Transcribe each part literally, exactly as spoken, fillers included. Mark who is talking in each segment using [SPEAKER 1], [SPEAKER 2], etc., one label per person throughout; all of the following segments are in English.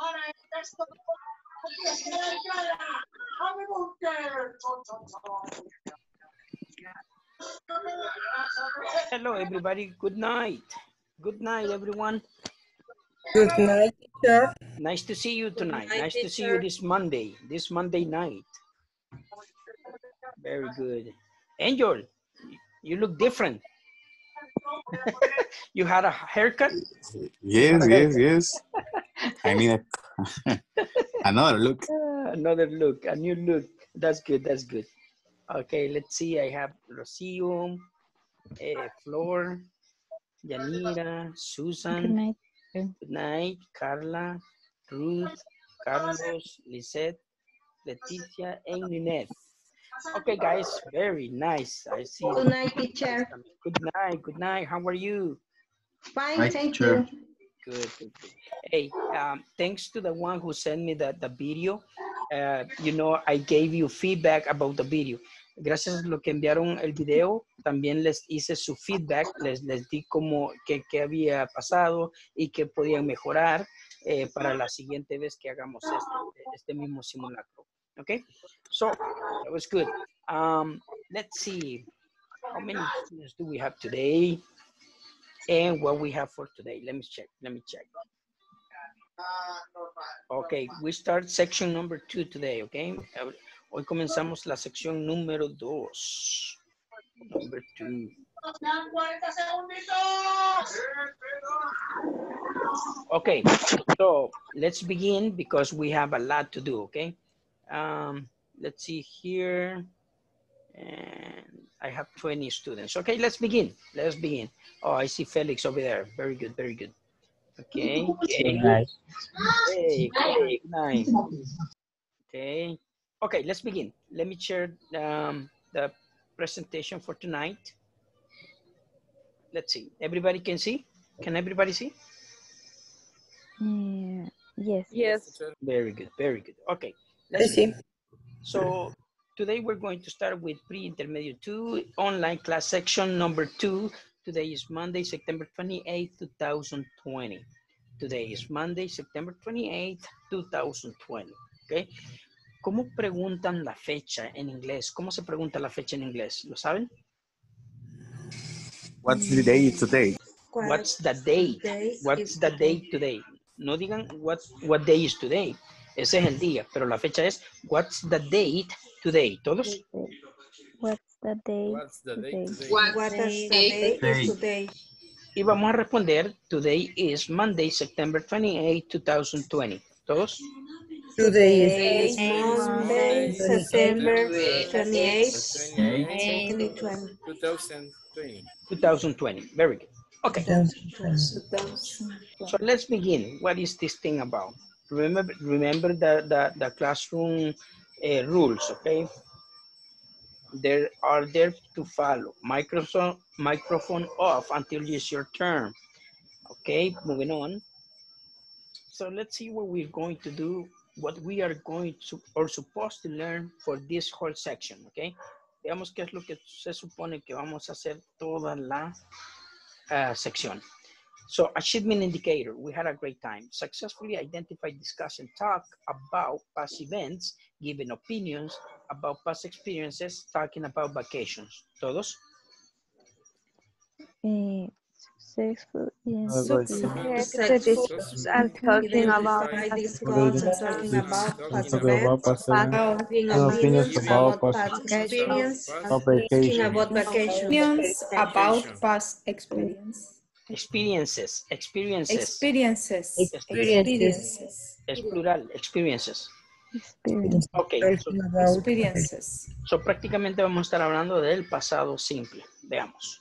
[SPEAKER 1] Hello, everybody. Good night. Good night, everyone.
[SPEAKER 2] Good night, teacher.
[SPEAKER 1] Nice to see you tonight.
[SPEAKER 3] night,
[SPEAKER 1] Nice to see you this Monday, this Monday night. Very good. Angel, you look different. You had a haircut?
[SPEAKER 4] Yes,
[SPEAKER 1] a
[SPEAKER 4] yes,
[SPEAKER 1] haircut.
[SPEAKER 4] yes. I need a, another look.
[SPEAKER 1] Uh, another look, a new look. That's good, that's good. Okay, let's see. I have Rocio, uh, Flor, Yanira, Susan.
[SPEAKER 5] Good night.
[SPEAKER 1] Good night, Carla, Ruth, Carlos, Lisette, Leticia, and Ninette. Okay, guys, very nice. I see.
[SPEAKER 3] Good night, teacher.
[SPEAKER 1] Good night, good night. How are you?
[SPEAKER 3] Fine,
[SPEAKER 4] Hi,
[SPEAKER 3] thank
[SPEAKER 4] teacher.
[SPEAKER 3] you.
[SPEAKER 1] Good, good, good. Hey, um, thanks to the one who sent me the, the video. Uh, you know, I gave you feedback about the video. Gracias a lo que enviaron el video, también les hice su feedback, les, les di como qué había pasado y qué podían mejorar eh, para la siguiente vez que hagamos este, este mismo simulacro. Okay, so that was good. Um, let's see, how many students do we have today? And what we have for today. Let me check, let me check. Okay, we start section number two today, okay? Hoy comenzamos la sección número dos. Number two. Okay, so let's begin because we have a lot to do, okay? Um, let's see here. And I have twenty students. Okay, let's begin. Let's begin. Oh, I see Felix over there. Very good, very good. Okay.
[SPEAKER 6] Good night.
[SPEAKER 1] Hey, good night. Okay. Okay, let's begin. Let me share um, the presentation for tonight. Let's see. Everybody can see? Can everybody see?
[SPEAKER 5] Yeah. Yes.
[SPEAKER 3] Yes.
[SPEAKER 1] Very good, very good. Okay.
[SPEAKER 2] I
[SPEAKER 1] Let's
[SPEAKER 2] see.
[SPEAKER 1] So today we're going to start with pre-intermediate two, online class section number two. Today is Monday, September twenty-eighth, two thousand twenty. Today is Monday, September twenty-eighth, two thousand twenty. Okay. ¿Cómo preguntan la fecha en inglés? ¿Cómo se pregunta la fecha en inglés? ¿Lo saben?
[SPEAKER 4] What's the day today?
[SPEAKER 1] What's the date? What's the date today? No digan what, what day is today. Ese es el día, pero la fecha es what's the date today. ¿Todos?
[SPEAKER 5] What's the day?
[SPEAKER 7] What's the date today?
[SPEAKER 3] What is the day is today?
[SPEAKER 1] Y vamos a responder, today is Monday, September twenty-eighth, two thousand twenty. ¿Todos?
[SPEAKER 2] Today is
[SPEAKER 3] Monday, September twenty-eighth,
[SPEAKER 7] twenty-eighth,
[SPEAKER 3] twenty twenty.
[SPEAKER 7] two thousand twenty.
[SPEAKER 1] two thousand twenty. Very good. Okay. So let's begin. What is this thing about? Remember, remember the, the, the classroom uh, rules, okay? There are there to follow. Microphone, microphone off until it's your turn. Okay, moving on. So let's see what we're going to do, what we are going to or supposed to learn for this whole section, okay? Veamos qué es lo que se supone que vamos a hacer toda la uh, sección. So achievement indicator, we had a great time. Successfully identify, discuss, and talk about past events, giving opinions about past experiences, talking about vacations. ¿Todos?
[SPEAKER 5] Uh, successful. Yes.
[SPEAKER 3] Successful and talking about discuss and talking about past events, giving opinions about past experience, talking about vacations.
[SPEAKER 8] About past experience.
[SPEAKER 1] Experiences, experiences.
[SPEAKER 8] Experiences.
[SPEAKER 2] Experiences.
[SPEAKER 1] Es plural, experiences.
[SPEAKER 5] Experience.
[SPEAKER 1] Ok, so,
[SPEAKER 8] Experiences.
[SPEAKER 1] so prácticamente vamos a estar hablando del pasado simple. Veamos.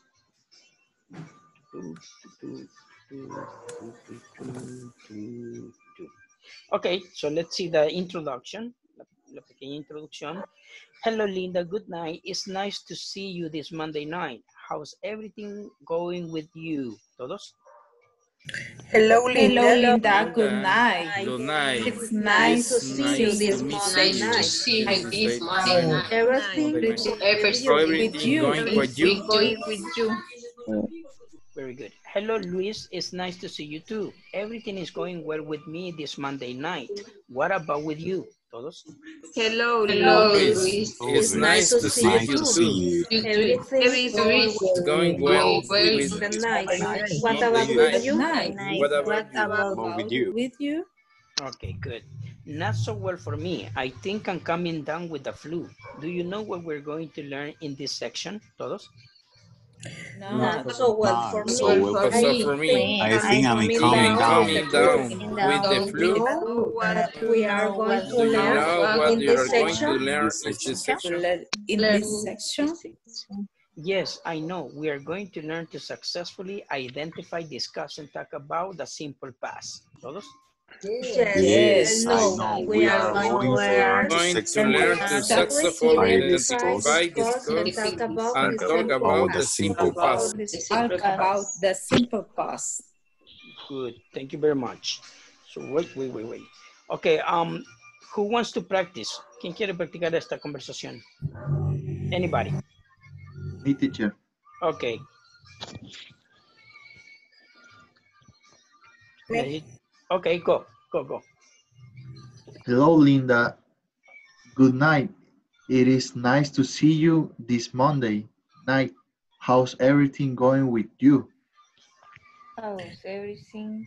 [SPEAKER 1] Okay, so let's see the introduction, la, la pequeña introducción. Hello, Linda, good night. It's nice to see you this Monday night. How's everything going with you? ¿Todos?
[SPEAKER 2] Hello, Linda.
[SPEAKER 8] Hello, Linda. Good night.
[SPEAKER 7] Good night.
[SPEAKER 8] It's nice to see you this
[SPEAKER 7] Monday
[SPEAKER 8] Monday night.
[SPEAKER 3] See
[SPEAKER 7] night.
[SPEAKER 3] this Monday night. Everything
[SPEAKER 7] Everything
[SPEAKER 8] With you.
[SPEAKER 7] going with you.
[SPEAKER 3] going with you.
[SPEAKER 1] Very good. Hello, Luis. It's nice to see you too. Everything is going well with me this Monday night. What about with you? Todos?
[SPEAKER 2] Hello,
[SPEAKER 8] Hello,
[SPEAKER 2] Luis.
[SPEAKER 8] Luis.
[SPEAKER 7] It's nice to see
[SPEAKER 4] Nice
[SPEAKER 7] you
[SPEAKER 4] to
[SPEAKER 7] too.
[SPEAKER 4] see you.
[SPEAKER 3] Everything
[SPEAKER 2] Everything
[SPEAKER 7] It's going well with
[SPEAKER 2] in the night.
[SPEAKER 7] this
[SPEAKER 3] What
[SPEAKER 7] Monday
[SPEAKER 3] about
[SPEAKER 7] night.
[SPEAKER 3] with you?
[SPEAKER 8] Night.
[SPEAKER 7] What about
[SPEAKER 3] What
[SPEAKER 7] you?
[SPEAKER 3] about
[SPEAKER 4] What with you?
[SPEAKER 8] With you?
[SPEAKER 1] Okay, good. Not so well for me. I think I'm coming down with the flu. Do you know what we're going to learn in this section? Todos?
[SPEAKER 8] No.
[SPEAKER 3] not so well
[SPEAKER 4] Not
[SPEAKER 3] for
[SPEAKER 4] so
[SPEAKER 3] me?
[SPEAKER 4] well
[SPEAKER 7] But
[SPEAKER 4] for
[SPEAKER 7] so
[SPEAKER 4] me.
[SPEAKER 7] for me,
[SPEAKER 4] I think I'm
[SPEAKER 3] coming
[SPEAKER 4] coming
[SPEAKER 7] I'm
[SPEAKER 4] down
[SPEAKER 7] coming
[SPEAKER 4] with the flu.
[SPEAKER 7] down with the flu.
[SPEAKER 3] What we are going to
[SPEAKER 7] Do you
[SPEAKER 3] learn
[SPEAKER 7] know what
[SPEAKER 3] in
[SPEAKER 7] you
[SPEAKER 3] this
[SPEAKER 7] are going to
[SPEAKER 3] section?
[SPEAKER 7] learn
[SPEAKER 4] This
[SPEAKER 7] in
[SPEAKER 4] section.
[SPEAKER 7] this section?
[SPEAKER 8] In this section?
[SPEAKER 1] Yes, I know. We are going to learn to successfully identify, discuss, and talk about the simple past. Todos?
[SPEAKER 3] Yes,
[SPEAKER 4] Yes,
[SPEAKER 3] I
[SPEAKER 4] I
[SPEAKER 3] know.
[SPEAKER 4] know.
[SPEAKER 3] We
[SPEAKER 4] We
[SPEAKER 3] are
[SPEAKER 4] are
[SPEAKER 3] going
[SPEAKER 4] going
[SPEAKER 3] to
[SPEAKER 4] to
[SPEAKER 3] learn
[SPEAKER 4] to
[SPEAKER 7] Going to
[SPEAKER 4] successfully
[SPEAKER 7] learn to
[SPEAKER 8] Successfully
[SPEAKER 7] successfully
[SPEAKER 4] discuss
[SPEAKER 7] identify, discuss, and talk
[SPEAKER 4] about
[SPEAKER 7] about
[SPEAKER 4] the
[SPEAKER 7] the
[SPEAKER 4] simple
[SPEAKER 7] simple
[SPEAKER 4] past.
[SPEAKER 7] past.
[SPEAKER 8] Talk about the simple past.
[SPEAKER 1] Good. Thank you very much. So wait, wait, wait, wait. Okay, um, who wants to practice? ¿Quién quiere practicar esta conversación? Anybody?
[SPEAKER 6] Me, teacher.
[SPEAKER 1] Okay.
[SPEAKER 2] Me.
[SPEAKER 1] Okay, go, go, go.
[SPEAKER 6] Hello, Linda. Good night. It is nice to see you this Monday night. How's everything going with you?
[SPEAKER 5] How's everything?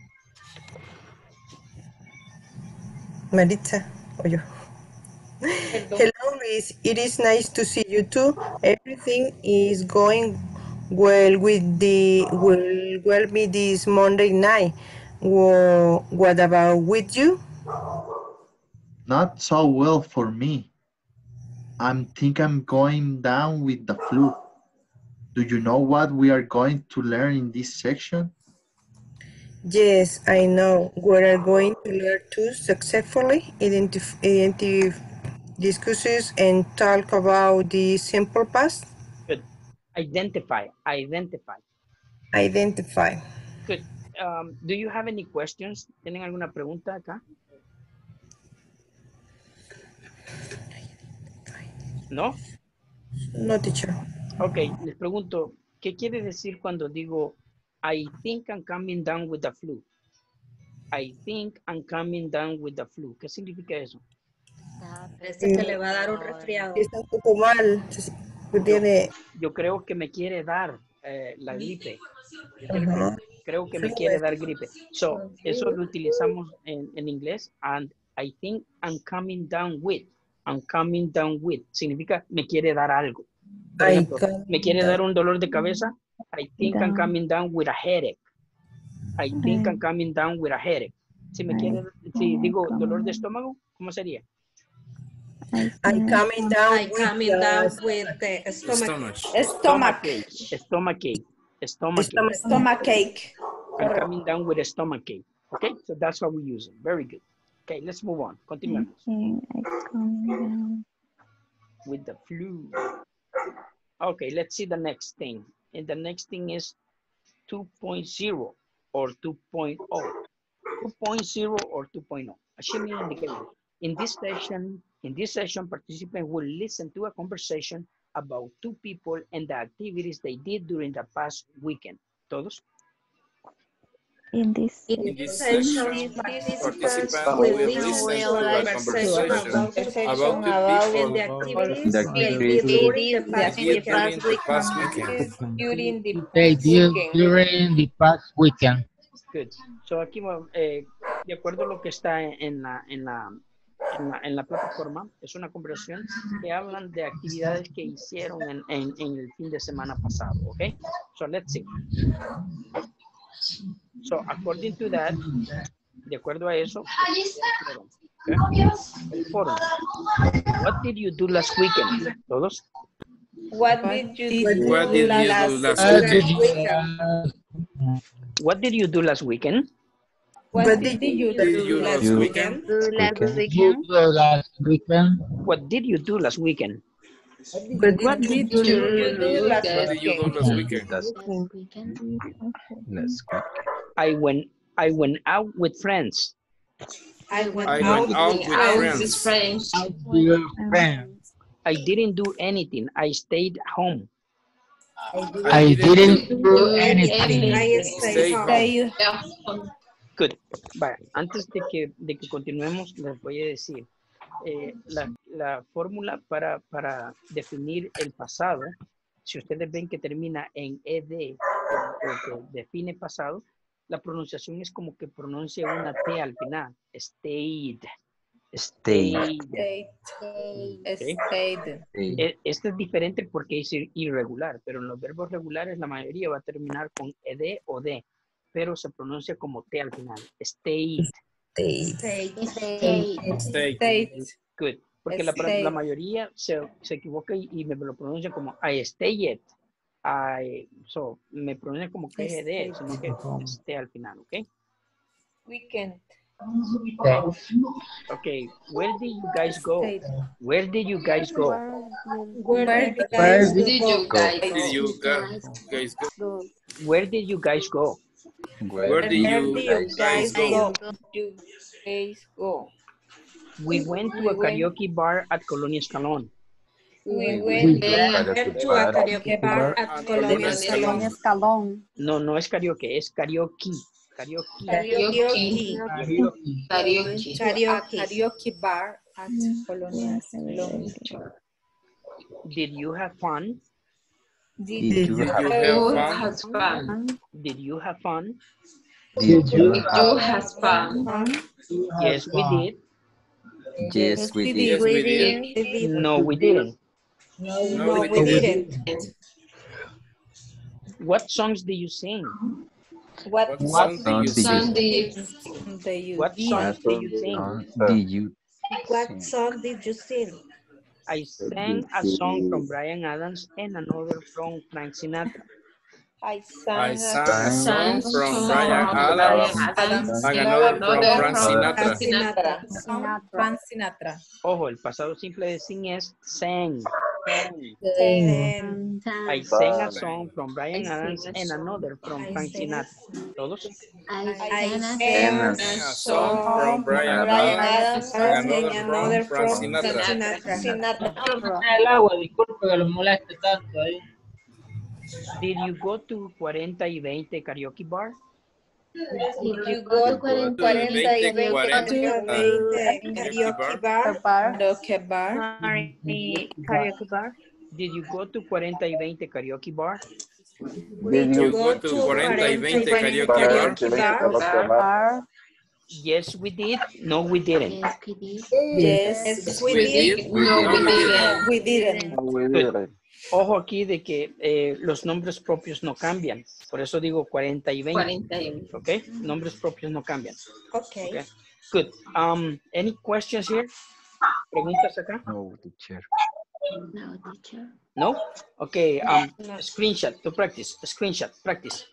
[SPEAKER 2] Maritza, or you. Hello, Luis. It is nice to see you too. Everything is going well with the will well be this Monday night. Wha- What about with you?
[SPEAKER 6] Not so well for me. I think I'm going down with the flu. Do you know what we are going to learn in this section?
[SPEAKER 2] Yes, I know. We are going to learn to successfully identify, identify discusses and talk about the simple past.
[SPEAKER 1] Good. Identify, identify.
[SPEAKER 2] Identify.
[SPEAKER 1] Good. Um, do you have any questions? ¿Tienen alguna pregunta acá? ¿No?
[SPEAKER 2] No, teacher.
[SPEAKER 1] Ok, les pregunto, ¿qué quiere decir cuando digo I think I'm coming down with the flu? I think I'm coming down with the flu. ¿Qué significa eso?
[SPEAKER 3] Parece que le va a dar un resfriado.
[SPEAKER 2] Está un poco mal. Tiene,
[SPEAKER 1] Yo creo que me quiere dar eh, la gripe. Yo quiero
[SPEAKER 2] Ajá.
[SPEAKER 1] que- creo que me quiere dar gripe. So, eso lo utilizamos en, en inglés. And I think I'm coming down with. I'm coming down with. Significa me quiere dar algo. Por
[SPEAKER 2] I
[SPEAKER 1] ejemplo,
[SPEAKER 2] come
[SPEAKER 1] me quiere
[SPEAKER 2] down.
[SPEAKER 1] dar un dolor de cabeza. I think I'm
[SPEAKER 5] Down.
[SPEAKER 1] coming down with a headache. I think I'm coming down with a headache. Si me quiere, si digo dolor de estómago, ¿cómo sería?
[SPEAKER 5] I
[SPEAKER 2] I
[SPEAKER 5] think
[SPEAKER 2] coming down
[SPEAKER 3] I
[SPEAKER 2] with
[SPEAKER 3] coming
[SPEAKER 2] the
[SPEAKER 3] down with the
[SPEAKER 7] Stomach.
[SPEAKER 3] stomach.
[SPEAKER 8] Stomach.
[SPEAKER 1] ache. Stomach ache. Stomach ache.
[SPEAKER 2] stomach.
[SPEAKER 8] Stomach ache.
[SPEAKER 1] I'm coming down with a stomach ache. Okay, so that's how we use it. Very good. Okay, let's move on.
[SPEAKER 5] I
[SPEAKER 1] Continuamos.
[SPEAKER 5] think I come down.
[SPEAKER 1] With the flu. Okay, let's see the next thing. And the next thing is two point oh or two point oh. two point oh or two point oh. Assuming indicator. In this session, in this session, participants will listen to a conversation about two people and the activities they did during the past weekend. Todos?
[SPEAKER 5] In this
[SPEAKER 7] In this section, participants will listen to a conversation about two people
[SPEAKER 3] And the activities
[SPEAKER 4] The
[SPEAKER 3] they
[SPEAKER 4] activities
[SPEAKER 3] did during the
[SPEAKER 7] they
[SPEAKER 3] past
[SPEAKER 7] did during
[SPEAKER 3] weekend.
[SPEAKER 7] the past weekend.
[SPEAKER 3] During the
[SPEAKER 9] They
[SPEAKER 3] past
[SPEAKER 9] did
[SPEAKER 3] weekend.
[SPEAKER 9] during the past weekend.
[SPEAKER 1] Good. So aquí, eh, de acuerdo a lo que está en la, en la, en la, en la plataforma, es una conversación que hablan de actividades que hicieron en, en, en el fin de semana pasado, ¿ok? So let's see. So according to that, de acuerdo a eso, okay? El foro. What did you do last weekend? ¿Todos?
[SPEAKER 3] What did you do
[SPEAKER 7] What did you do
[SPEAKER 3] last
[SPEAKER 7] last
[SPEAKER 9] Uh,
[SPEAKER 7] weekend?
[SPEAKER 9] did you,
[SPEAKER 3] weekend?
[SPEAKER 9] uh,
[SPEAKER 1] What did you do last weekend?
[SPEAKER 3] What
[SPEAKER 2] What
[SPEAKER 3] did
[SPEAKER 2] did
[SPEAKER 3] you
[SPEAKER 7] Did
[SPEAKER 3] do
[SPEAKER 7] you
[SPEAKER 3] last
[SPEAKER 7] last
[SPEAKER 3] weekend?
[SPEAKER 7] weekend?
[SPEAKER 5] last
[SPEAKER 9] you
[SPEAKER 5] weekend?
[SPEAKER 9] do last weekend?
[SPEAKER 1] What did you do last weekend?
[SPEAKER 2] What
[SPEAKER 3] What
[SPEAKER 2] did
[SPEAKER 3] did
[SPEAKER 2] you
[SPEAKER 3] you do last
[SPEAKER 7] What did you do
[SPEAKER 3] weekend?
[SPEAKER 7] last weekend?
[SPEAKER 1] I went, I went out with friends.
[SPEAKER 3] I went
[SPEAKER 7] I
[SPEAKER 3] out
[SPEAKER 7] went out
[SPEAKER 3] with
[SPEAKER 7] with
[SPEAKER 3] friends.
[SPEAKER 7] friends.
[SPEAKER 9] Out with your friends.
[SPEAKER 1] I didn't do anything. I stayed home.
[SPEAKER 9] I didn't do anything.
[SPEAKER 3] I stay home.
[SPEAKER 1] Good. Vaya, antes de que, de que continuemos, les voy a decir, eh, la, la fórmula para, para definir el pasado, si ustedes ven que termina en ed o que define pasado, la pronunciación es como que pronuncia una T al final. Stayed. Stayed.
[SPEAKER 8] Stayed.
[SPEAKER 1] Okay.
[SPEAKER 8] Stayed.
[SPEAKER 1] E- Este es diferente porque es ir- irregular, pero en los verbos regulares la mayoría va a terminar con ed o d, pero se pronuncia como T al final. Stayed.
[SPEAKER 2] Stayed.
[SPEAKER 3] Stay.
[SPEAKER 8] Stayed.
[SPEAKER 1] Good. Porque la,
[SPEAKER 8] Stayed.
[SPEAKER 1] la mayoría se, se equivoca y, y me lo pronuncia como I stayed. I, so, me pronuncia como que es ed, sino que es T al final, ¿ok?
[SPEAKER 8] Weekend.
[SPEAKER 1] Okay, where did you guys go?
[SPEAKER 8] Stayed.
[SPEAKER 1] Where did you guys go?
[SPEAKER 8] Where did you
[SPEAKER 9] Where
[SPEAKER 8] guys
[SPEAKER 9] did
[SPEAKER 8] go?
[SPEAKER 10] Did you guys, guys go?
[SPEAKER 1] Where did you guys go?
[SPEAKER 10] Where did you guys go?
[SPEAKER 8] You guys go.
[SPEAKER 1] We went to a karaoke bar at Colonia Escalón.
[SPEAKER 8] We
[SPEAKER 9] We
[SPEAKER 8] went to a karaoke bar at Colonia Salon.
[SPEAKER 3] Escalón.
[SPEAKER 1] No, no es karaoke, es karaoke. Karaoke.
[SPEAKER 8] Karaoke.
[SPEAKER 3] Karaoke.
[SPEAKER 8] A karaoke bar at Colonia Salon.
[SPEAKER 1] Did you have fun?
[SPEAKER 8] Did
[SPEAKER 10] Did you have fun?
[SPEAKER 1] Did you have fun?
[SPEAKER 9] Did you
[SPEAKER 10] You have fun?
[SPEAKER 1] Yes, we did.
[SPEAKER 4] Yes, we did.
[SPEAKER 10] Yes, we did.
[SPEAKER 1] No, we didn't.
[SPEAKER 8] No, we didn't.
[SPEAKER 1] What songs do you sing?
[SPEAKER 8] What
[SPEAKER 10] What song do you
[SPEAKER 4] song
[SPEAKER 10] sing?
[SPEAKER 8] do you
[SPEAKER 1] What songs do you sing?
[SPEAKER 4] Song did you
[SPEAKER 3] What
[SPEAKER 4] sing?
[SPEAKER 3] song did you sing?
[SPEAKER 1] I sang a song from Bryan Adams and another from Frank Sinatra.
[SPEAKER 8] I
[SPEAKER 10] I
[SPEAKER 8] sang
[SPEAKER 10] sang a song from Brian Adams
[SPEAKER 8] Adams
[SPEAKER 10] and another from Frank
[SPEAKER 8] Frank
[SPEAKER 10] Sinatra.
[SPEAKER 8] Sinatra. Song Frank Sinatra.
[SPEAKER 1] Ojo, el pasado simple de sing es sang.
[SPEAKER 8] Then
[SPEAKER 1] I sang a song from Bryan Adams and another from Frank Sinatra. ¿Todos?
[SPEAKER 8] I sang
[SPEAKER 10] A
[SPEAKER 8] a
[SPEAKER 10] song from
[SPEAKER 8] song
[SPEAKER 10] Brian
[SPEAKER 8] Brian
[SPEAKER 10] Adams
[SPEAKER 8] Adams
[SPEAKER 10] and
[SPEAKER 8] and
[SPEAKER 10] another from Frank
[SPEAKER 8] Frank
[SPEAKER 10] Sinatra.
[SPEAKER 8] Sinatra.
[SPEAKER 9] el agua? Disculpe que lo moleste tanto ahí.
[SPEAKER 1] Did you go to cuarenta y veinte karaoke bar?
[SPEAKER 8] Did you go to cuarenta y veinte
[SPEAKER 10] Karaoke bar.
[SPEAKER 8] karaoke bar?
[SPEAKER 3] Karaoke bar.
[SPEAKER 1] Did you go to cuarenta y veinte karaoke bar?
[SPEAKER 10] Did you go to cuarenta y veinte karaoke bar?
[SPEAKER 3] Bar.
[SPEAKER 1] Yes, we did. No, we didn't.
[SPEAKER 8] Yes, we
[SPEAKER 10] We
[SPEAKER 8] did.
[SPEAKER 10] did. No, we didn't.
[SPEAKER 8] We didn't.
[SPEAKER 1] Ojo aquí de que eh, los nombres propios no cambian. Por eso digo cuarenta y veinte. ¿Ok? Nombres propios no cambian.
[SPEAKER 8] Okay.
[SPEAKER 1] Okay. Good. Um, any questions here? ¿Preguntas acá?
[SPEAKER 4] No, teacher.
[SPEAKER 1] No? Okay. Um, screenshot to practice. Screenshot, practice.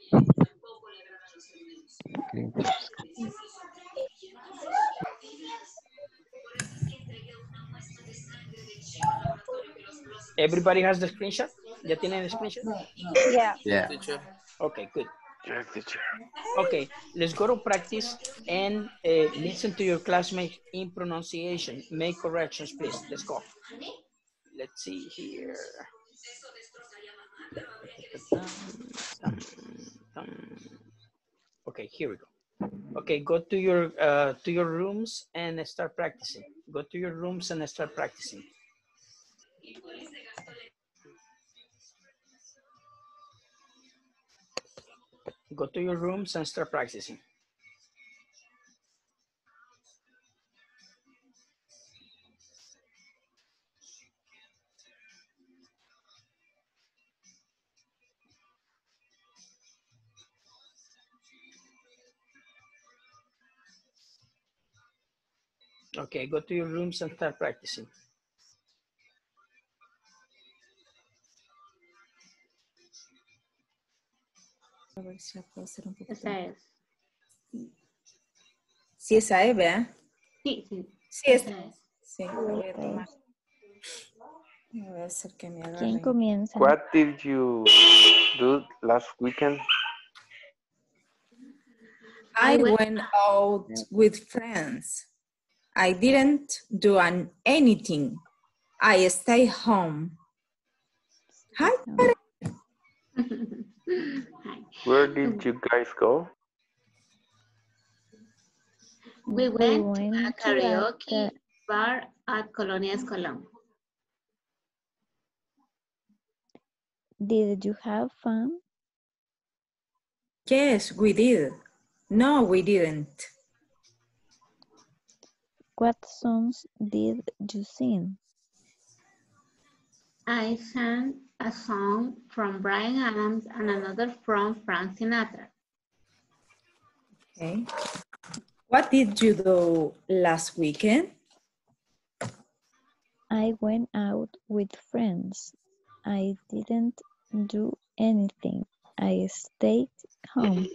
[SPEAKER 1] Everybody has the screenshot? ¿Ya tienen el screenshot?
[SPEAKER 3] Yeah.
[SPEAKER 4] Yeah.
[SPEAKER 10] Teacher.
[SPEAKER 1] Okay, good. Okay, let's go to practice and uh, listen to your classmates in pronunciation. Make corrections, please. Let's go. Let's see here. Okay, here we go. Okay, go to your uh, to your rooms and start practicing. Go to your rooms and start practicing. Go to your rooms and start practicing. Okay, go to your rooms and start practicing.
[SPEAKER 8] A ver si la puedo hacer un poquito. Sí, esa es, ¿verdad?
[SPEAKER 5] Sí, sí.
[SPEAKER 8] Sí, esta es. Sí, la voy a tomar. Voy a hacer que me agarre.
[SPEAKER 5] ¿Quién comienza?
[SPEAKER 11] What did you do last weekend?
[SPEAKER 8] I went out with friends. I didn't do an, anything. I stay home. Hi,
[SPEAKER 11] Where did you guys go?
[SPEAKER 7] We
[SPEAKER 5] We
[SPEAKER 7] went to a
[SPEAKER 5] went to a
[SPEAKER 7] karaoke
[SPEAKER 5] ca-
[SPEAKER 7] bar at Colonia Escalón.
[SPEAKER 5] Did you have fun?
[SPEAKER 8] Yes, we did. No, we didn't.
[SPEAKER 5] What songs did you sing?
[SPEAKER 7] I sang a song from Brian Adams and another from Frank Sinatra.
[SPEAKER 8] Okay. What did you do last weekend?
[SPEAKER 5] I went out with friends. I didn't do anything. I stayed home.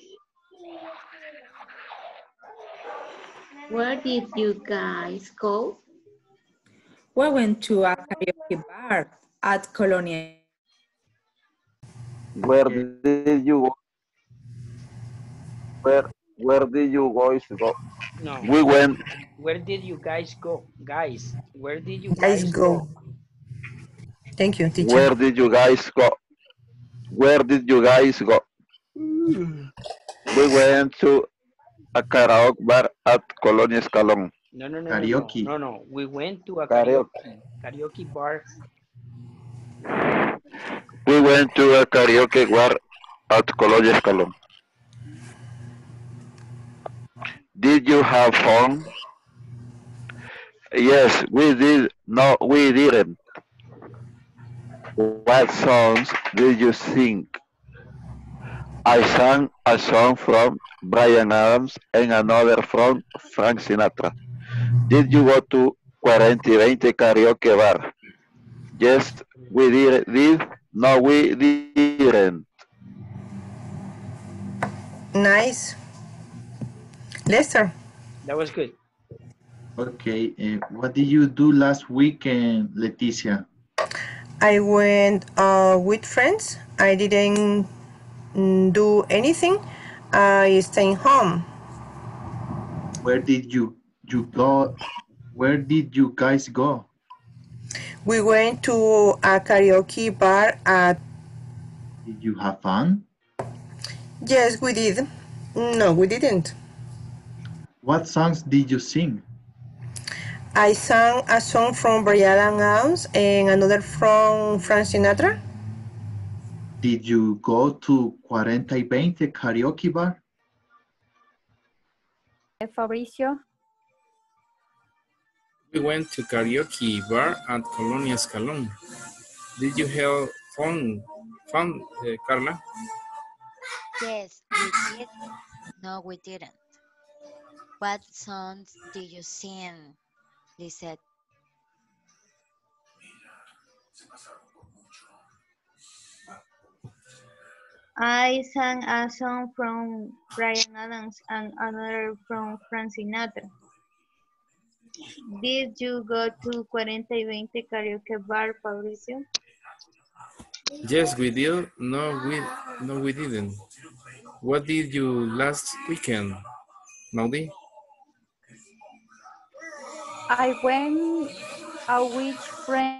[SPEAKER 7] Where did you guys go?
[SPEAKER 8] We went to a karaoke bar at Colonia.
[SPEAKER 10] Where did you go? Where where did you guys go?
[SPEAKER 1] No.
[SPEAKER 10] We went.
[SPEAKER 1] Where did you guys go? Guys, where did you
[SPEAKER 2] Guys,
[SPEAKER 1] guys
[SPEAKER 2] go.
[SPEAKER 1] go?
[SPEAKER 2] Thank you, teacher.
[SPEAKER 10] Where did you guys go? Where did you guys go? We went to a karaoke bar at Colonia Escalón.
[SPEAKER 1] No, no, no, no, no,
[SPEAKER 6] Karaoke.
[SPEAKER 1] no, no. We went to a
[SPEAKER 10] Karaoke.
[SPEAKER 1] karaoke, karaoke bar.
[SPEAKER 10] We went to a karaoke bar at Colonia Escalón. Did you have fun? Yes, we did. No, we didn't. What songs did you sing? I sang a song from Brian Adams and another from Frank Sinatra. Did you go to forty twenty karaoke bar? Yes, we did. did. No, we didn't.
[SPEAKER 2] Nice. Lester.
[SPEAKER 1] That was good.
[SPEAKER 6] Okay, uh, what did you do last weekend, Leticia?
[SPEAKER 2] I went uh, with friends. I didn't mm, do anything. I stayed home.
[SPEAKER 6] Where did you you go? Where did you guys go?
[SPEAKER 2] We went to a karaoke bar at...
[SPEAKER 6] Did you have fun?
[SPEAKER 2] Yes, we did. No, we didn't.
[SPEAKER 6] What songs did you sing?
[SPEAKER 2] I sang a song from Brian Adams and another from Frank Sinatra.
[SPEAKER 6] Did you go to forty twenty karaoke bar?
[SPEAKER 3] Fabricio.
[SPEAKER 12] We went to karaoke bar at Colonia Escalón. Did you have fun, fun uh, Carla?
[SPEAKER 13] Yes, we did. No, we didn't. What songs did you sing, Lisette?
[SPEAKER 3] I sang a song from Brian Adams and another from Frank Sinatra. Did you go to forty twenty karaoke bar, Fabricio?
[SPEAKER 12] Yes, we did. No, we no, we didn't. What did you last weekend, Naudi?
[SPEAKER 3] I went out with friends.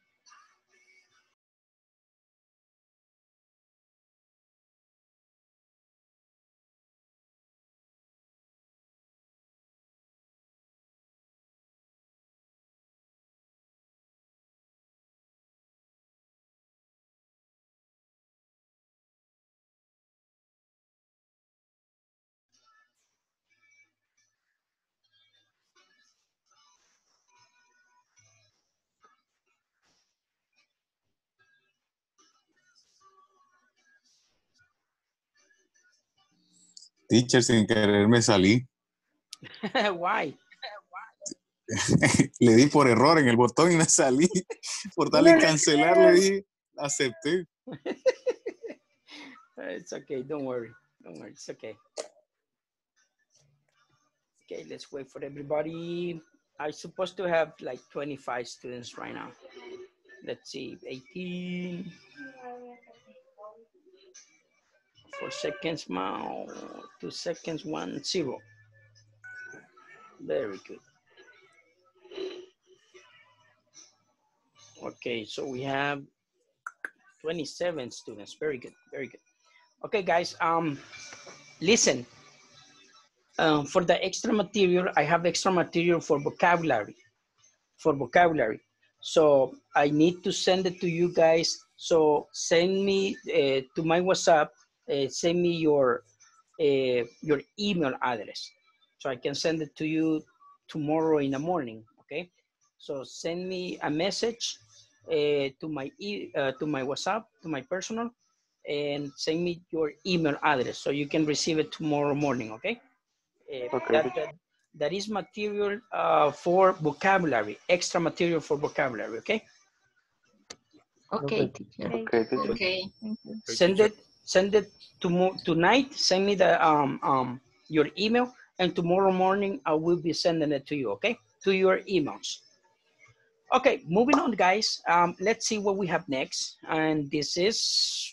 [SPEAKER 4] Teacher, sin querer me salí.
[SPEAKER 1] Why?
[SPEAKER 4] Le di por error en el botón y me salí. Por darle cancelar, le di, acepté.
[SPEAKER 1] It's okay, don't worry. Don't worry, it's okay. Okay, let's wait for everybody. I'm supposed to have like twenty-five students right now. Let's see, eighteen. Four seconds now, two seconds, one, zero. Very good. Okay, so we have twenty-seven students. Very good. Very good. Okay, guys. Um, listen. Um, for the extra material, I have extra material for vocabulary. For vocabulary. So I need to send it to you guys. So send me uh, to my WhatsApp. Uh, send me your uh, your email address, so I can send it to you tomorrow in the morning. Okay. So send me a message uh, to my e uh, to my WhatsApp, to my personal, and send me your email address so you can receive it tomorrow morning. Okay. Uh,
[SPEAKER 11] Okay,
[SPEAKER 1] that,
[SPEAKER 11] teacher.
[SPEAKER 1] that, that is material uh, for vocabulary, extra material for vocabulary. Okay.
[SPEAKER 7] Okay, teacher.
[SPEAKER 11] Okay, teacher.
[SPEAKER 7] Okay.
[SPEAKER 5] Thank you.
[SPEAKER 1] Send it. Send it to tonight. Send me the um um your email, and tomorrow morning I will be sending it to you. Okay, to your emails. Okay, moving on, guys. Um, let's see what we have next, and this is.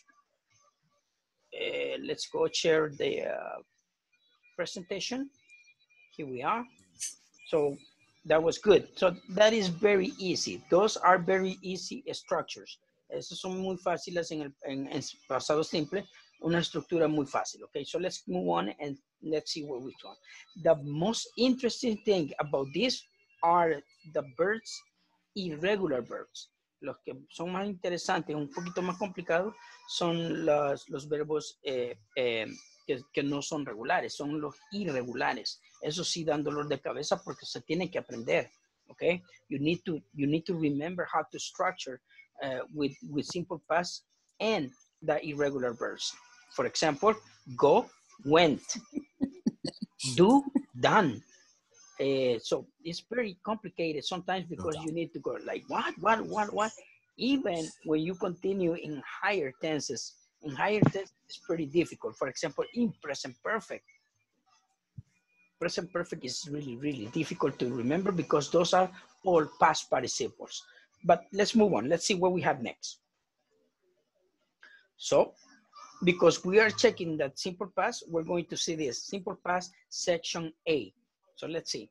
[SPEAKER 1] Uh, let's go share the uh, presentation. Here we are. So that was good. So that is very easy. Those are very easy structures. Esos son muy fáciles en, el, en, en pasado simple. Una estructura muy fácil. Okay, so let's move on and let's see what which one. The most interesting thing about this are the verbs, irregular verbs. Los que son más interesantes, un poquito más complicados, son los, los verbos eh, eh, que, que no son regulares, son los irregulares. Eso sí dan dolor de cabeza porque se tiene que aprender. Okay, you need to you need to remember how to structure uh, with with simple past and the irregular verbs. For example, go, went, do, done. Uh, so it's very complicated sometimes because you need to go like what, what, what, what. Even when you continue in higher tenses, in higher tenses, it's pretty difficult. For example, in present perfect. Present perfect is really, really difficult to remember because those are all past participles. But let's move on. Let's see what we have next. So, because we are checking that simple past, we're going to see this simple past section A. So let's see.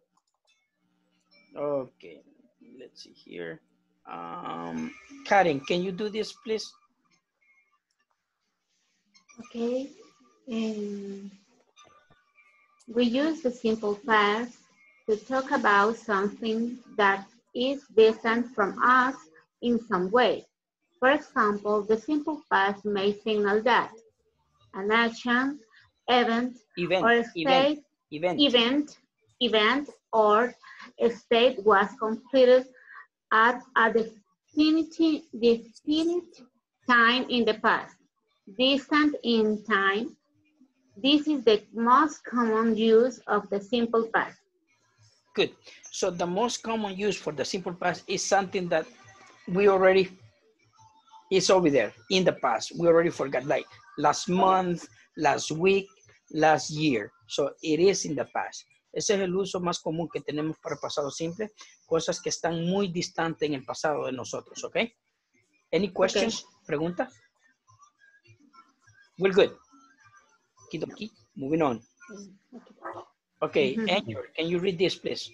[SPEAKER 1] Okay, let's see here. Um, Karen, can you do this, please?
[SPEAKER 7] Okay. Um, we use the simple past to talk about something that is distant from us in some way. For example, the simple past may signal that an action, event,
[SPEAKER 1] event
[SPEAKER 7] or a state,
[SPEAKER 1] event, event,
[SPEAKER 7] event, event, or a state was completed at a definite, definite time in the past. Distant in time. This is the most common use of the simple past.
[SPEAKER 1] Good. So the most common use for the simple past is something that we already, is over there in the past. We already forgot, like last month, last week, last year. So it is in the past. Ese es el uso más común que tenemos para pasado simple, cosas que están muy distantes en el pasado de nosotros, ¿ok? Any questions? Okay. ¿Pregunta? We're good. Kidoki, moving on. Okay, mm-hmm. Andrew, can you read this, please?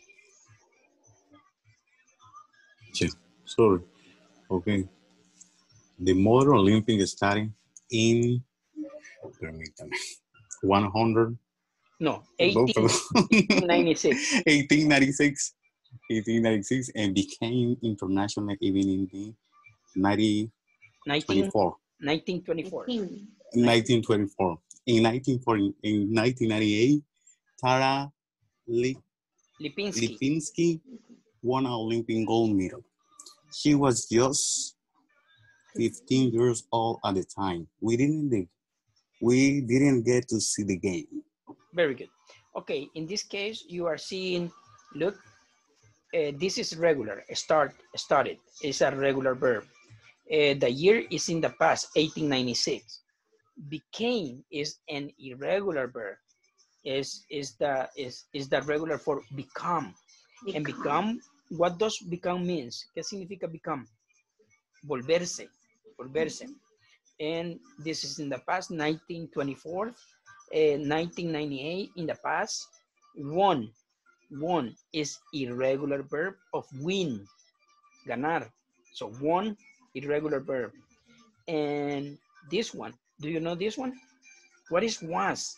[SPEAKER 4] Yeah, sorry. Okay. The modern Olympics starting in, permítame, one hundred.
[SPEAKER 1] No, eighteen ninety-six.
[SPEAKER 4] eighteen ninety-six. eighteen ninety-six and became international even in the nineteen twenty-four.
[SPEAKER 1] nineteen twenty-four.
[SPEAKER 4] nineteen twenty-four. In nineteen forty, in nineteen ninety-eight, Tara Lip
[SPEAKER 1] Lipinski.
[SPEAKER 4] Lipinski won an Olympic gold medal. She was just fifteen years old at the time. We didn't we didn't get to see the game.
[SPEAKER 1] Very good. Okay, in this case, you are seeing, look, uh, this is regular, start, started, it's a regular verb. Uh, the year is in the past, eighteen ninety-six. Became is an irregular verb. Is is the is is the regular for become. become. And become, what does become means? ¿Qué significa become? Volverse, volverse. And this is in the past, nineteen twenty-four. Uh, nineteen ninety-eight in the past. Won, won is irregular verb of win, ganar. So won, irregular verb. and this one. Do you know this one? What is was?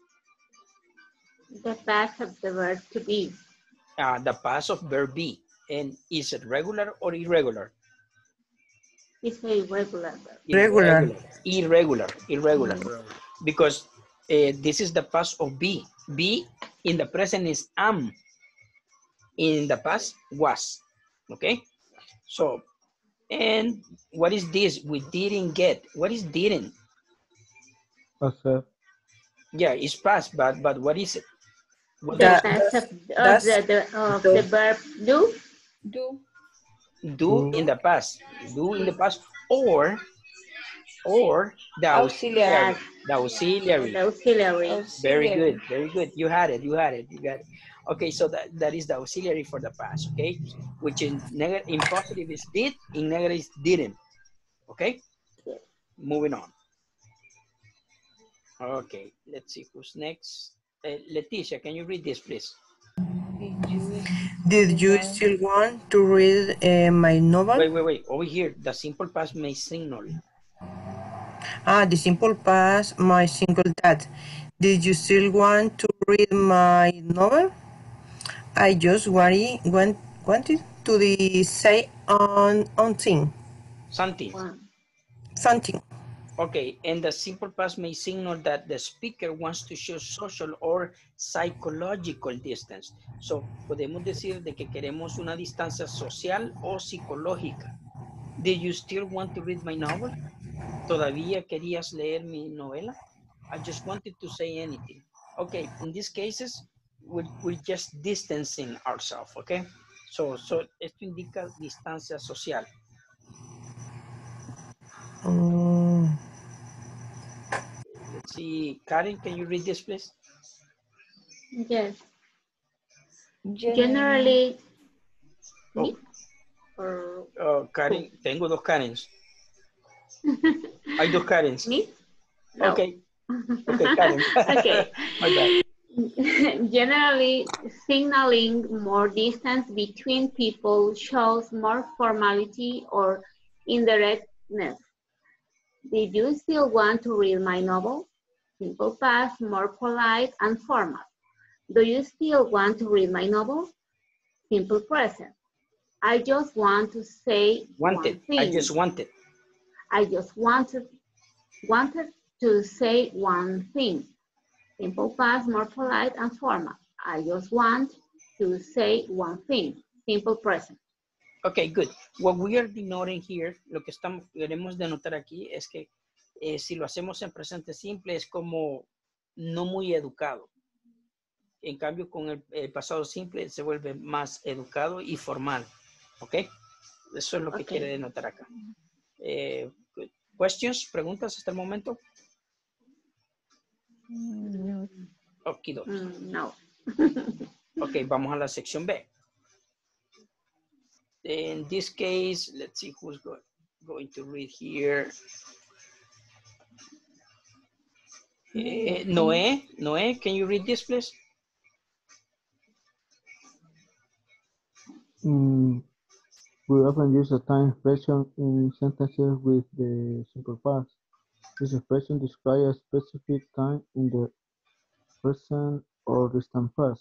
[SPEAKER 7] The past of the verb to be.
[SPEAKER 1] Uh, the past of verb be. And is it regular or irregular?
[SPEAKER 7] It's a regular verb.
[SPEAKER 2] Regular.
[SPEAKER 1] Irregular. Irregular.
[SPEAKER 7] Mm.
[SPEAKER 1] Because uh, this is the past of be. Be in the present is am. In the past was. Okay? So, and what is this? We didn't get. What is didn't?
[SPEAKER 14] Past.
[SPEAKER 1] Yeah, it's past, but but what is it? What
[SPEAKER 7] The
[SPEAKER 1] was
[SPEAKER 7] past of, of,
[SPEAKER 2] that's-
[SPEAKER 7] the, the, of the verb do.
[SPEAKER 8] Do.
[SPEAKER 1] do in the past? Do in the past, or or the auxiliary. The auxiliary.
[SPEAKER 7] The auxiliary.
[SPEAKER 1] Very good, very good. You had it, you had it, you got it. Okay, so that, that is the auxiliary for the past, okay? Which in negative, in positive is did, in negative is didn't. Okay? Moving on. Okay, let's see who's next. Uh, Leticia, can you read this, please?
[SPEAKER 2] Did you still want to read uh, my novel?
[SPEAKER 1] Wait, wait, wait. Over here, the simple past may signal.
[SPEAKER 2] Ah, the simple past, my single dad. Did you still want to read my novel? I just worry, want, wanted to the say on, on thing.
[SPEAKER 1] Something.
[SPEAKER 2] Something.
[SPEAKER 1] Okay, and the simple past may signal that the speaker wants to show social or psychological distance. So, podemos decir de que queremos una distancia social o psicológica. Did you still want to read my novel? ¿Todavía querías leer mi novela? I just wanted to say anything. Okay, in these cases, we're, we're just distancing ourselves, okay? So, so esto indica distancia social.
[SPEAKER 2] Mm.
[SPEAKER 1] Let's see, Karen, can you read this, please?
[SPEAKER 7] Yes. Generally,
[SPEAKER 1] Oh.
[SPEAKER 7] or
[SPEAKER 1] Oh, Karen, tengo dos Karens. Hay dos Karens.
[SPEAKER 7] me? No.
[SPEAKER 1] Okay. Okay, Karen.
[SPEAKER 7] Okay.
[SPEAKER 1] My bad.
[SPEAKER 7] Generally, signaling more distance between people shows more formality or indirectness. Did you still want to read my novel? Simple past, more polite and formal. Do you still want to read my novel? Simple present. I just want to say
[SPEAKER 1] Wanted.
[SPEAKER 7] one thing.
[SPEAKER 1] I just wanted.
[SPEAKER 7] I just wanted, wanted to say one thing. Simple past, more polite and formal. I just want to say one thing. Simple present.
[SPEAKER 1] Okay, good. What we are denoting here, lo que estamos, queremos denotar aquí es que eh, si lo hacemos en presente simple es como no muy educado. En cambio, con el, el pasado simple se vuelve más educado y formal. ¿Ok? Eso es lo que
[SPEAKER 7] Okay.
[SPEAKER 1] quiere denotar acá. Eh, ¿Questions? ¿Preguntas hasta el momento?
[SPEAKER 5] No.
[SPEAKER 1] Okidoki.
[SPEAKER 7] Mm, no.
[SPEAKER 1] Ok, vamos a la sección B. In this case, let's see who's go going to read here. Eh, Noé, Noé, can you read this, please?
[SPEAKER 14] Mm, we often use the time expression in sentences with the simple past. This expression describes a specific time in the present or distant past.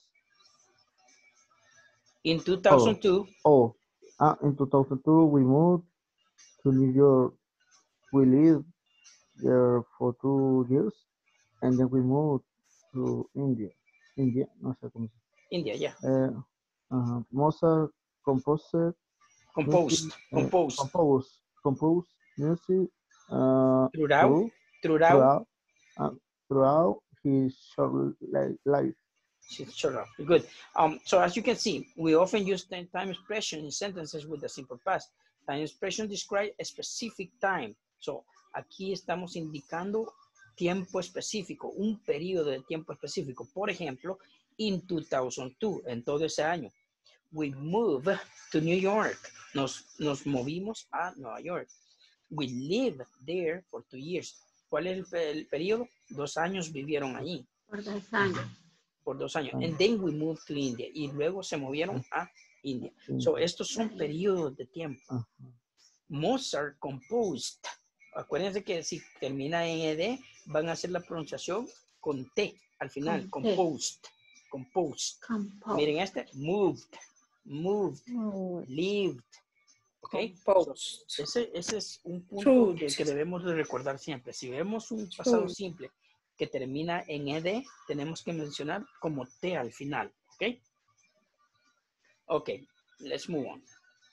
[SPEAKER 1] In two thousand two.
[SPEAKER 14] Oh, oh. Uh, in two thousand two, we moved to New York. We lived there for two years, and then we moved to India. India, no sé cómo se
[SPEAKER 1] India, yeah.
[SPEAKER 14] Uh, uh, Mozart composed,
[SPEAKER 1] Composed,
[SPEAKER 14] music, uh,
[SPEAKER 1] composed.
[SPEAKER 14] composed, composed music uh,
[SPEAKER 1] Throughout,
[SPEAKER 14] through,
[SPEAKER 1] throughout,
[SPEAKER 14] throughout, uh, throughout his short li- life.
[SPEAKER 1] Sure, good. Um, so as you can see, we often use time time expression in sentences with the simple past. Time expression describe a specific time. So aquí estamos indicando tiempo específico, un periodo de tiempo específico. Por ejemplo, in two thousand two, en todo ese año, we moved to New York. Nos, nos movimos a Nueva York. We lived there for two years. ¿Cuál es el, el periodo? Dos años vivieron allí.
[SPEAKER 7] Por dos años.
[SPEAKER 1] Por dos años. And then we moved to India. Y luego se movieron a India. So, estos son periodos de tiempo. Mozart composed. Acuérdense que si termina en ed, van a hacer la pronunciación con T al final,
[SPEAKER 7] Con
[SPEAKER 1] composed, composed.
[SPEAKER 7] Composed.
[SPEAKER 1] Miren este, moved, moved, lived. ¿Ok?
[SPEAKER 8] Composed.
[SPEAKER 1] So, ese, ese es un punto
[SPEAKER 8] Truth.
[SPEAKER 1] que, que debemos de recordar siempre. Si vemos un pasado
[SPEAKER 8] Truth.
[SPEAKER 1] simple que termina en ed, tenemos que mencionar como T al final. ¿Ok? Ok, let's move on.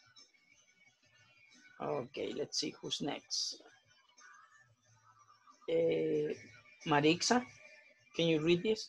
[SPEAKER 1] Okay, let's see who's next. Uh, Marixa, can you read this?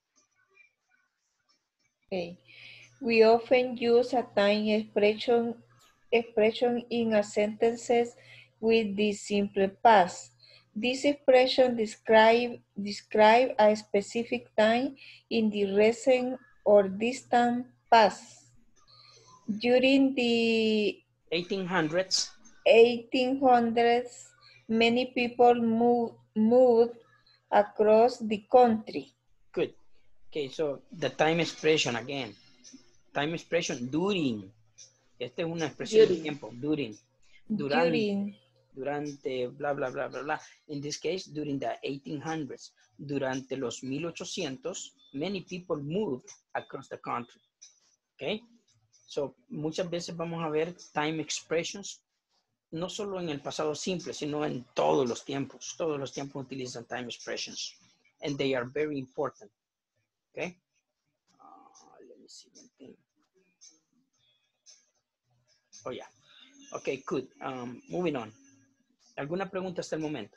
[SPEAKER 2] Okay. We often use a time expression expression in a sentences with the simple past. This expression describe describe a specific time in the recent or distant past. During the
[SPEAKER 1] eighteen hundreds,
[SPEAKER 2] eighteen hundreds, many people move, moved across the country.
[SPEAKER 1] Good. Okay, so the time expression again. Time expression during. Esta es una expresión de tiempo. During. Durante.
[SPEAKER 2] During.
[SPEAKER 1] Durante, bla, bla, bla, bla, bla. In this case, during the eighteen hundreds. Durante los mil ochocientos, many people moved across the country. Okay. So, muchas veces vamos a ver time expressions, no solo en el pasado simple, sino en todos los tiempos. Todos los tiempos utilizan time expressions. And they are very important. Okay. Uh, let me see one thing. Oh, yeah. Okay, good. Um, moving on. ¿Alguna pregunta hasta el momento?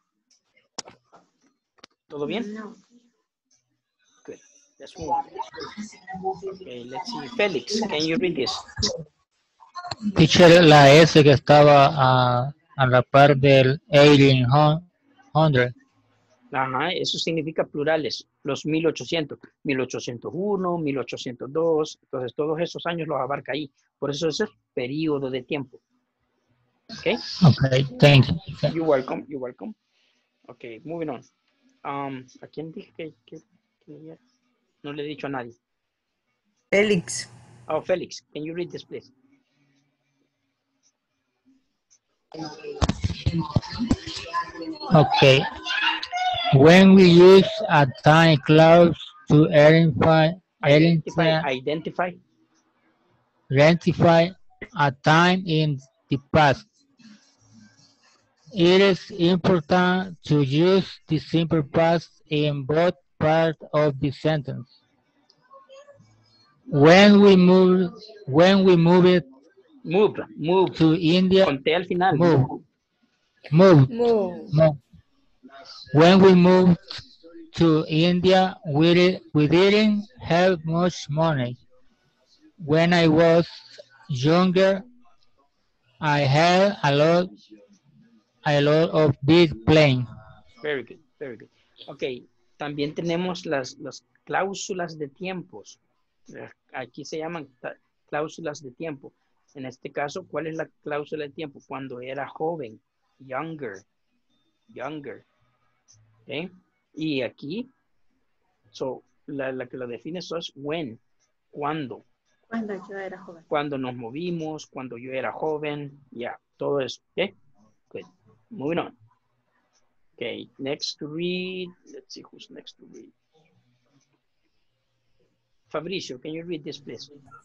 [SPEAKER 1] ¿Todo bien?
[SPEAKER 7] No.
[SPEAKER 1] Good. Let's move on. Okay, let's see. Felix, can you read this?
[SPEAKER 9] Teacher, la S que estaba a, a la par del eighteen hundred.
[SPEAKER 1] Ajá, eso significa plurales, los mil ochocientos, mil ochocientos uno, mil ochocientos dos, entonces todos esos años los abarca ahí. Por eso es el periodo de tiempo. Okay?
[SPEAKER 9] Okay, thank you.
[SPEAKER 1] You're welcome, you're welcome. Okay, moving on. Um, ¿A quién dije que, que, que leyera? No le he dicho a nadie.
[SPEAKER 2] Felix.
[SPEAKER 1] Oh, Felix, can you read this, please?
[SPEAKER 9] Okay. When we use a time clause to identify,
[SPEAKER 1] Identify,
[SPEAKER 9] identify,
[SPEAKER 1] identify.
[SPEAKER 9] identify a time in the past, it is important to use the simple past in both parts of the sentence. When we move, when we move it,
[SPEAKER 1] move, move
[SPEAKER 9] to India,
[SPEAKER 1] conté al final.
[SPEAKER 9] move, move,
[SPEAKER 2] Move.
[SPEAKER 9] move. When we moved to India, we, did, we didn't have much money. When I was younger, I had a lot, a lot of big planes.
[SPEAKER 1] Very good, very good. Ok, también tenemos las, las cláusulas de tiempos. Aquí se llaman cláusulas de tiempo. En este caso, ¿cuál es la cláusula de tiempo? Cuando era joven, younger, younger. Okay. Y aquí, so, la, la que lo define eso es when, cuando.
[SPEAKER 7] Cuando yo era joven.
[SPEAKER 1] Cuando nos movimos, cuando yo era joven, ya, yeah, todo eso. Okay, good. Moving on. Okay, next to read. Let's see who's next to read. Fabricio, can you read this, please?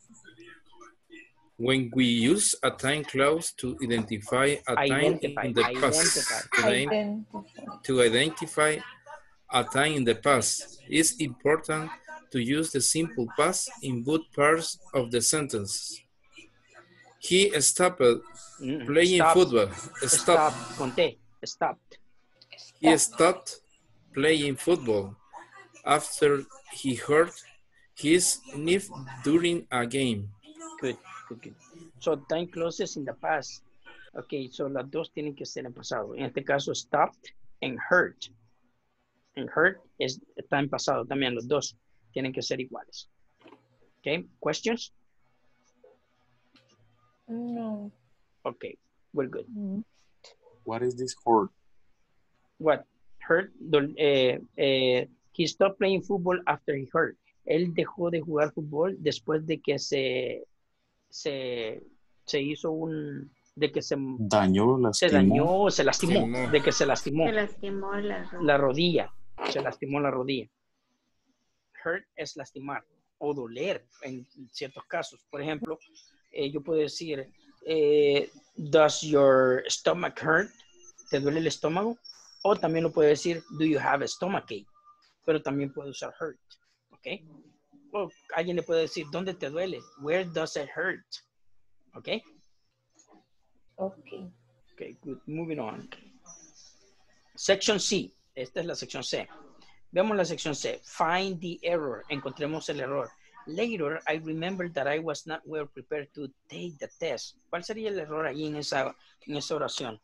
[SPEAKER 12] When we use a time clause to identify a
[SPEAKER 1] Identify,
[SPEAKER 12] time in the
[SPEAKER 1] identify.
[SPEAKER 12] past, to, ident- to identify a time in the past, it's important to use the simple past in both parts of the sentence. He stopped
[SPEAKER 1] Mm,
[SPEAKER 12] playing
[SPEAKER 1] stop.
[SPEAKER 12] football.
[SPEAKER 1] Stop.
[SPEAKER 12] Stop.
[SPEAKER 1] Conté. Stopped.
[SPEAKER 12] He stopped playing football after he hurt his knee during a game.
[SPEAKER 1] Good, good, good. So time clauses in the past. Okay, so las dos tienen que ser en pasado. En este caso, stopped and hurt. And hurt es está en pasado también. Los dos tienen que ser iguales. Okay, questions?
[SPEAKER 2] No.
[SPEAKER 1] Okay, we're good.
[SPEAKER 4] What is this hurt?
[SPEAKER 1] What? Hurt? Eh, eh, he stopped playing football after he hurt. Él dejó de jugar fútbol después de que se, se, se hizo un, De que se
[SPEAKER 4] dañó, lastimó.
[SPEAKER 1] Se dañó, se lastimó.
[SPEAKER 12] Lastimó.
[SPEAKER 1] De que se lastimó.
[SPEAKER 7] Se lastimó la rodilla.
[SPEAKER 1] La rodilla. Se lastimó la rodilla. Hurt es lastimar o doler en ciertos casos. Por ejemplo, eh, yo puedo decir, eh, does your stomach hurt? ¿Te duele el estómago? O también lo puedo decir, do you have a stomachache? Pero también puedo usar hurt. ¿Ok? O alguien le puede decir, ¿dónde te duele? Where does it hurt? ¿Ok?
[SPEAKER 2] Ok.
[SPEAKER 1] Okay, good. Moving on. Section C. Esta es la sección C. Vemos la sección C. Find the error. Encontremos el error. Later, I remembered that I was not well prepared to take the test. ¿Cuál sería el error ahí en esa, en esa oración?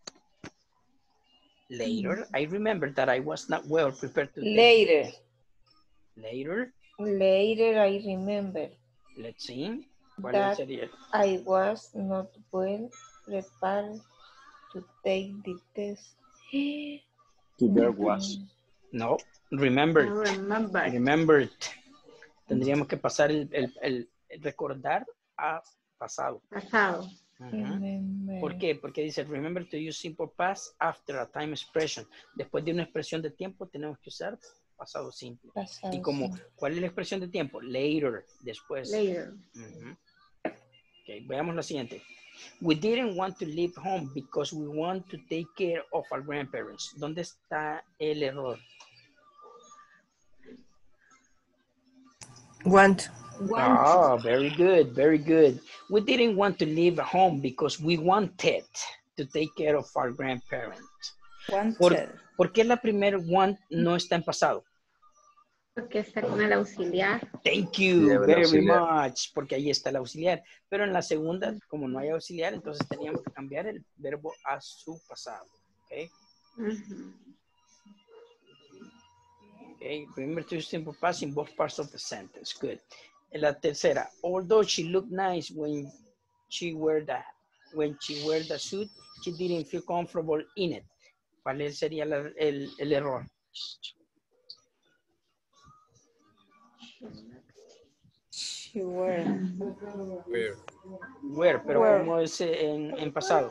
[SPEAKER 1] Later, I remembered that I was not well prepared to take
[SPEAKER 2] Later.
[SPEAKER 1] Later.
[SPEAKER 2] Later, I remember
[SPEAKER 1] Let's see. ¿Cuál
[SPEAKER 2] that
[SPEAKER 1] sería?
[SPEAKER 2] I was not well prepared to take the test.
[SPEAKER 10] There was.
[SPEAKER 1] No, remembered.
[SPEAKER 7] Remembered.
[SPEAKER 1] Remembered. Tendríamos que pasar el, el, el, el recordar a pasado.
[SPEAKER 7] Pasado.
[SPEAKER 1] Uh-huh.
[SPEAKER 2] Remember.
[SPEAKER 1] ¿Por qué? Porque dice, remember to use simple past after a time expression. Después de una expresión de tiempo tenemos que usar pasado simple.
[SPEAKER 2] Pasado
[SPEAKER 1] y como,
[SPEAKER 2] simple.
[SPEAKER 1] ¿cuál es la expresión de tiempo? Later, después.
[SPEAKER 7] Later.
[SPEAKER 1] Uh-huh. Ok, veamos la siguiente. We didn't want to leave home because we want to take care of our grandparents. ¿Dónde está el error?
[SPEAKER 2] Want.
[SPEAKER 1] Ah, very good, very good. We didn't want to leave home because we wanted to take care of our grandparents. ¿Por, ¿Por qué la primera want no está en pasado?
[SPEAKER 7] Porque está con el auxiliar.
[SPEAKER 1] Thank you
[SPEAKER 10] Lleva el
[SPEAKER 1] very
[SPEAKER 10] auxiliar.
[SPEAKER 1] much, porque ahí está el auxiliar. Pero en la segunda, como no hay auxiliar, entonces teníamos que cambiar el verbo a su pasado. Okay.
[SPEAKER 7] Uh-huh.
[SPEAKER 1] Okay. Remember to use simple past in both parts of the sentence. Good. En la tercera, although she looked nice when she wear the when she wear the suit, she didn't feel comfortable in it. ¿Cuál sería la, el, el error?
[SPEAKER 2] She wear.
[SPEAKER 12] Where?
[SPEAKER 1] Where, pero
[SPEAKER 2] Where.
[SPEAKER 1] ¿cómo es en, en pasado?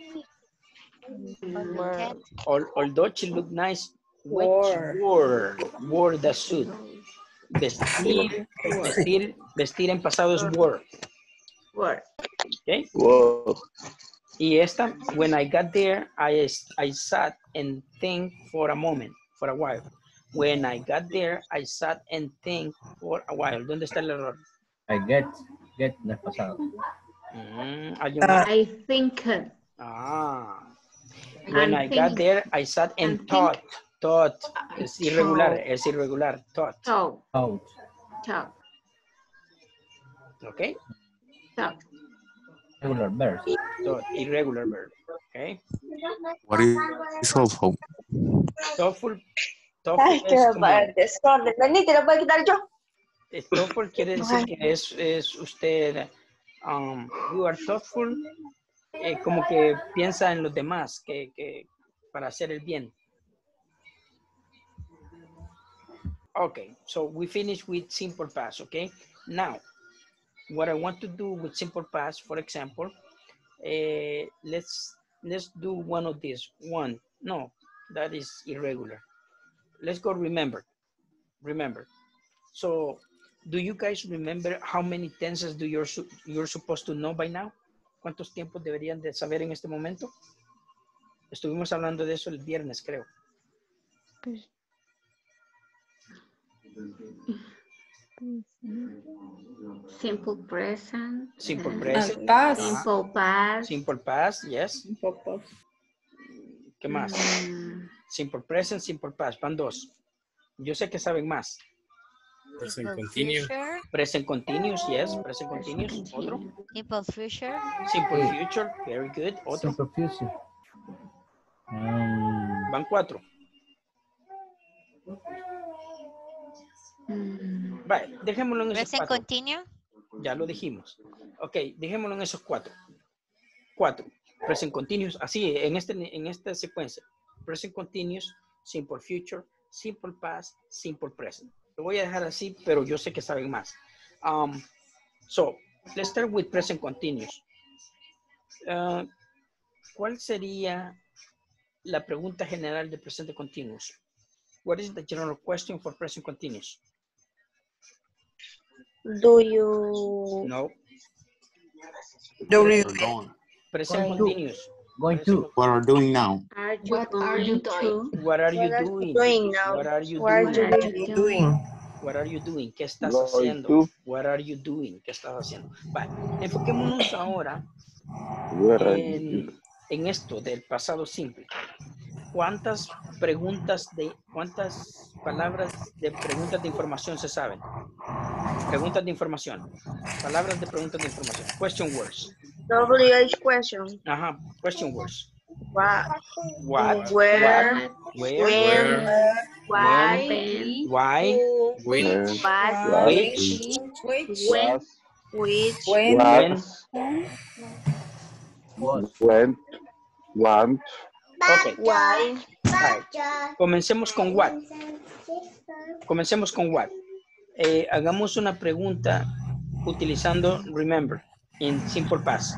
[SPEAKER 2] Wear.
[SPEAKER 1] Al- Although she looked nice when
[SPEAKER 2] Wore.
[SPEAKER 1] she wore, wore the suit. Vestir, vestir, vestir en pasado es wore.
[SPEAKER 7] Word.
[SPEAKER 1] Okay.
[SPEAKER 10] Wow.
[SPEAKER 1] Y esta, when I got there, I, I sat and think for a moment, for a while. When I got there, I sat and think for a while. ¿Dónde está el error?
[SPEAKER 15] I get, get no es pasado.
[SPEAKER 1] Mm, ¿alguien más?
[SPEAKER 7] I think.
[SPEAKER 1] Ah. When
[SPEAKER 7] And
[SPEAKER 1] I got
[SPEAKER 7] think.
[SPEAKER 1] there, I sat and,
[SPEAKER 7] And
[SPEAKER 1] thought. Thought. Es irregular,
[SPEAKER 7] Thought.
[SPEAKER 1] es irregular. Thought.
[SPEAKER 7] Talk.
[SPEAKER 15] Out.
[SPEAKER 7] Talk.
[SPEAKER 1] Okay.
[SPEAKER 7] Talk.
[SPEAKER 15] Regular verbs.
[SPEAKER 1] Thought. Irregular verb. Okay.
[SPEAKER 4] What is thoughtful?
[SPEAKER 1] Thoughtful.
[SPEAKER 2] Ay,
[SPEAKER 1] Thoughtful
[SPEAKER 2] qué
[SPEAKER 1] es como,
[SPEAKER 2] desorden. Vení, te lo puedo quitar yo.
[SPEAKER 1] eh, thoughtful quiere decir que es, es usted, um, you are thoughtful, eh, como que piensa en los demás, que, que para hacer el bien. Okay, so we finish with simple past, okay? Now, what I want to do with simple past, for example, uh, let's let's do one of these. One, no, that is irregular. Let's go remember, remember. So, do you guys remember how many tenses do you're, you're supposed to know by now? ¿Cuántos tiempos deberían de saber en este momento? Estuvimos hablando de eso el viernes, creo.
[SPEAKER 7] Simple present.
[SPEAKER 1] Simple
[SPEAKER 7] and
[SPEAKER 1] present.
[SPEAKER 8] past.
[SPEAKER 7] Simple past.
[SPEAKER 1] Simple past, yes. ¿Qué más?
[SPEAKER 7] Mm,
[SPEAKER 1] Simple present, simple past. Van dos. Yo sé que saben más.
[SPEAKER 12] Present
[SPEAKER 13] Simple
[SPEAKER 12] continuous.
[SPEAKER 13] future.
[SPEAKER 1] Present continuous, yes. Present continuous. Otro.
[SPEAKER 13] Simple future.
[SPEAKER 1] Simple future, very good. Otro.
[SPEAKER 15] Simple future. Um,
[SPEAKER 1] Van cuatro.
[SPEAKER 7] mm,
[SPEAKER 1] Vale, dejémoslo en esos
[SPEAKER 13] Present
[SPEAKER 1] cuatro.
[SPEAKER 13] continue.
[SPEAKER 1] Ya lo dijimos. Ok, dejémoslo en esos cuatro. Cuatro. Present continuous, así, en, este, en esta secuencia. Present continuous, simple future, simple past, simple present. Lo voy a dejar así, pero yo sé que saben más. Um, so, let's start with present continuous. Uh, ¿Cuál sería la pregunta general de presente continuous? What is the general question for present continuous?
[SPEAKER 2] Do you...
[SPEAKER 1] No.
[SPEAKER 2] Do you...
[SPEAKER 1] Present
[SPEAKER 15] Going
[SPEAKER 1] continuous.
[SPEAKER 15] Going to.
[SPEAKER 4] What are doing now?
[SPEAKER 7] Are you what are you doing?
[SPEAKER 1] What are you
[SPEAKER 2] What are
[SPEAKER 1] doing?
[SPEAKER 2] you doing now?
[SPEAKER 1] What are you
[SPEAKER 2] What are
[SPEAKER 1] doing?
[SPEAKER 2] you doing?
[SPEAKER 1] What are you doing? ¿Qué estás
[SPEAKER 10] Going
[SPEAKER 1] haciendo?
[SPEAKER 10] to.
[SPEAKER 1] What are you doing? ¿Qué estás haciendo? Vale, enfoquémonos ahora
[SPEAKER 10] Where are
[SPEAKER 1] en,
[SPEAKER 10] you?
[SPEAKER 1] en esto del pasado simple. ¿Cuántas preguntas de, cuántas palabras de preguntas de información se saben? Preguntas de información. Palabras de preguntas de información. Question words.
[SPEAKER 2] W H question.
[SPEAKER 1] Ajá, question words.
[SPEAKER 2] What?
[SPEAKER 1] What?
[SPEAKER 2] Where?
[SPEAKER 1] What? Where?
[SPEAKER 2] When? Why?
[SPEAKER 1] When? Why?
[SPEAKER 12] Which?
[SPEAKER 2] What?
[SPEAKER 1] Which?
[SPEAKER 8] Which?
[SPEAKER 2] When? Which?
[SPEAKER 8] When?
[SPEAKER 1] When?
[SPEAKER 10] What? When? Want?
[SPEAKER 1] Ok.
[SPEAKER 2] Why?
[SPEAKER 1] Right. Comencemos con what. Comencemos con what. Eh, hagamos una pregunta utilizando remember en simple past.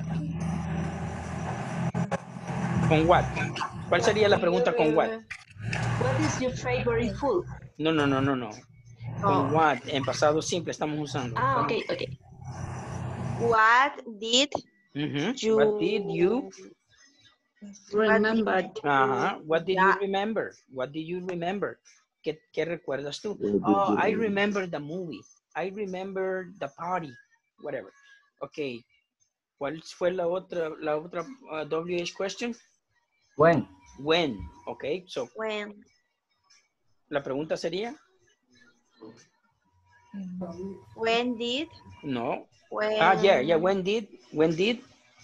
[SPEAKER 1] ¿Con what? ¿Cuál sería la pregunta con what?
[SPEAKER 16] What is your favorite food?
[SPEAKER 1] No, no, no, no, no. Con
[SPEAKER 2] Oh.
[SPEAKER 1] what en pasado simple estamos usando.
[SPEAKER 16] Ah,
[SPEAKER 1] Estamos-
[SPEAKER 16] okay, okay.
[SPEAKER 2] What did
[SPEAKER 1] Ujú.
[SPEAKER 2] you...
[SPEAKER 1] What did you?
[SPEAKER 7] Remembered.
[SPEAKER 1] Ajá. What did you
[SPEAKER 2] Yeah.
[SPEAKER 1] remember? What did you remember? ¿Qué, qué recuerdas tú?
[SPEAKER 10] What did
[SPEAKER 1] Oh,
[SPEAKER 10] you
[SPEAKER 1] I
[SPEAKER 10] remember?
[SPEAKER 1] remember the movie. I remember the party. Whatever. Okay. ¿Cuál fue la otra, la otra uh, W H question?
[SPEAKER 15] When?
[SPEAKER 1] When. Okay. So,
[SPEAKER 2] When?
[SPEAKER 1] la pregunta sería,
[SPEAKER 2] When did?
[SPEAKER 1] no.
[SPEAKER 2] When?
[SPEAKER 1] Ah, yeah, yeah. When did? When did?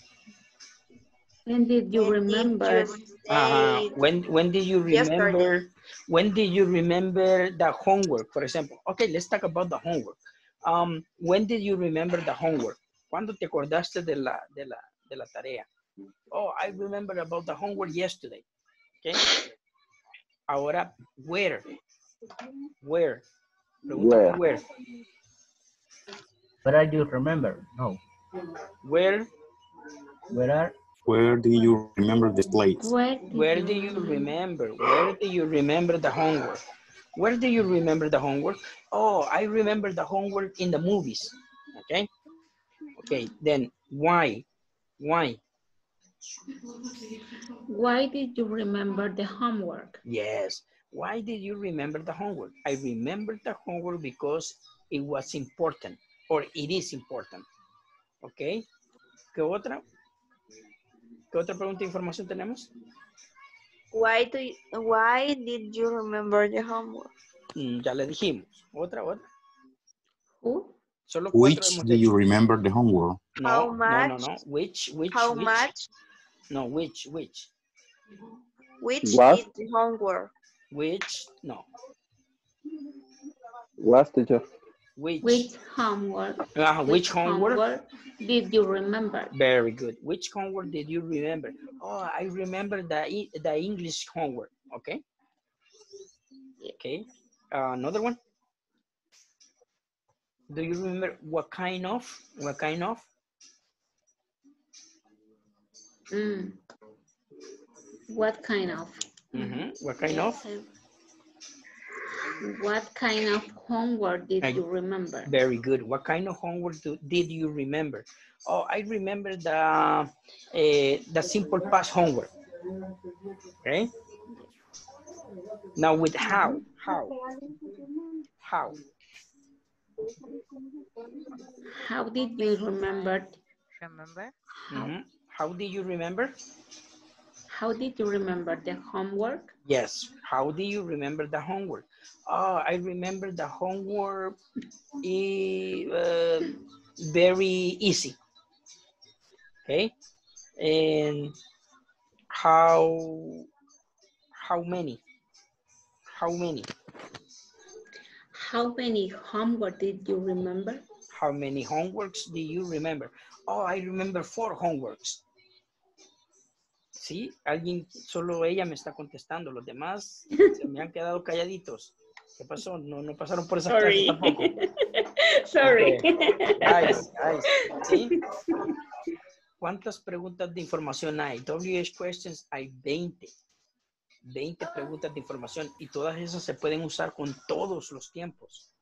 [SPEAKER 7] When did you
[SPEAKER 2] When did
[SPEAKER 7] remember?
[SPEAKER 2] you
[SPEAKER 1] Uh,
[SPEAKER 2] say
[SPEAKER 1] when when did you
[SPEAKER 2] yesterday?
[SPEAKER 1] remember? When did you remember the homework, for example? Okay, let's talk about the homework. Um, when did you remember the homework? ¿Cuándo te acordaste de la de la de la tarea? Oh, I remember about the homework yesterday. Okay. Ahora, where? Where? Pregunta
[SPEAKER 10] Where?
[SPEAKER 1] con where.
[SPEAKER 15] Where are you remember? No.
[SPEAKER 1] Where?
[SPEAKER 15] Where are?
[SPEAKER 4] Where do you remember this place?
[SPEAKER 7] Where did
[SPEAKER 1] Where
[SPEAKER 7] you
[SPEAKER 1] do you remember? Where do you remember the homework? Where do you remember the homework? Oh, I remember the homework in the movies. Okay. Okay. Then why? Why?
[SPEAKER 7] Why did you remember the homework?
[SPEAKER 1] Yes. Why did you remember the homework? I remember the homework because it was important or it is important. Okay. ¿Qué otra? ¿Qué otra pregunta de información tenemos?
[SPEAKER 2] Why do you, why did you remember the homework?
[SPEAKER 1] Mm, ya le dijimos. Otra, otra.
[SPEAKER 7] Who?
[SPEAKER 1] Solo cuatro
[SPEAKER 4] Which
[SPEAKER 1] hemos
[SPEAKER 4] do you
[SPEAKER 1] hecho.
[SPEAKER 4] remember the homework?
[SPEAKER 1] No,
[SPEAKER 2] How
[SPEAKER 1] no, no,
[SPEAKER 2] much?
[SPEAKER 1] no. Which, which,
[SPEAKER 2] How
[SPEAKER 1] which?
[SPEAKER 2] much?
[SPEAKER 1] No, which, which,
[SPEAKER 2] Which
[SPEAKER 10] What?
[SPEAKER 2] did the homework?
[SPEAKER 1] which, no.
[SPEAKER 10] What, teacher?
[SPEAKER 1] Which,
[SPEAKER 7] Which homework?
[SPEAKER 1] uh, which homework?
[SPEAKER 7] homework did you remember?
[SPEAKER 1] Very good. Which homework did you remember? Oh, I remember the, E- the English homework. Okay. Okay. Uh, another one. Do you remember what kind of? What kind of?
[SPEAKER 7] Mm. What kind of?
[SPEAKER 1] Mhm. What kind of?
[SPEAKER 7] What kind of homework did
[SPEAKER 1] I-
[SPEAKER 7] you remember?
[SPEAKER 1] Very good. What kind of homework do, did you remember? Oh, I remember the uh, the simple past homework. Okay. Now with how, how, how.
[SPEAKER 7] How did you remember?
[SPEAKER 13] Remember?
[SPEAKER 7] How,
[SPEAKER 1] Mhm. How do you remember?
[SPEAKER 7] how did you remember the homework?
[SPEAKER 1] Yes. How do you remember the homework? Oh, I remember the homework is uh, very easy. Okay. And how, how many? How many?
[SPEAKER 7] How many homework did you remember?
[SPEAKER 1] How many homeworks do you remember? Oh, I remember four homeworks. Sí, alguien, solo ella me está contestando, los demás se me han quedado calladitos. ¿Qué pasó? No, no pasaron por esa clase
[SPEAKER 7] Sorry.
[SPEAKER 1] tampoco.
[SPEAKER 7] Sorry.
[SPEAKER 1] Okay. Guys, guys, ¿sí? ¿Cuántas preguntas de información hay? W H questions hay veinte. veinte preguntas de información y todas esas se pueden usar con todos los tiempos.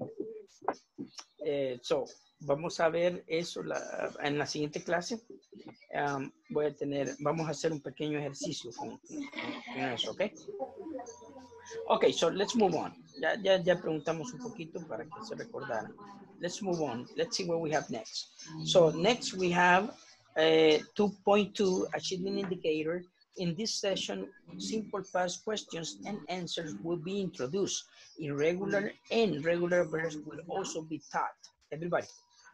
[SPEAKER 1] Eh, so, vamos a ver eso la, en la siguiente clase. Um, voy a tener, vamos a hacer un pequeño ejercicio con, con, con eso, ¿ok? Ok, so let's move on. Ya, ya, ya preguntamos un poquito para que se recordaran. Let's move on. Let's see what we have next. So next we have uh, two point two achievement indicator. In this session, simple past questions and answers will be introduced. Irregular and regular verbs will also be taught. Everybody.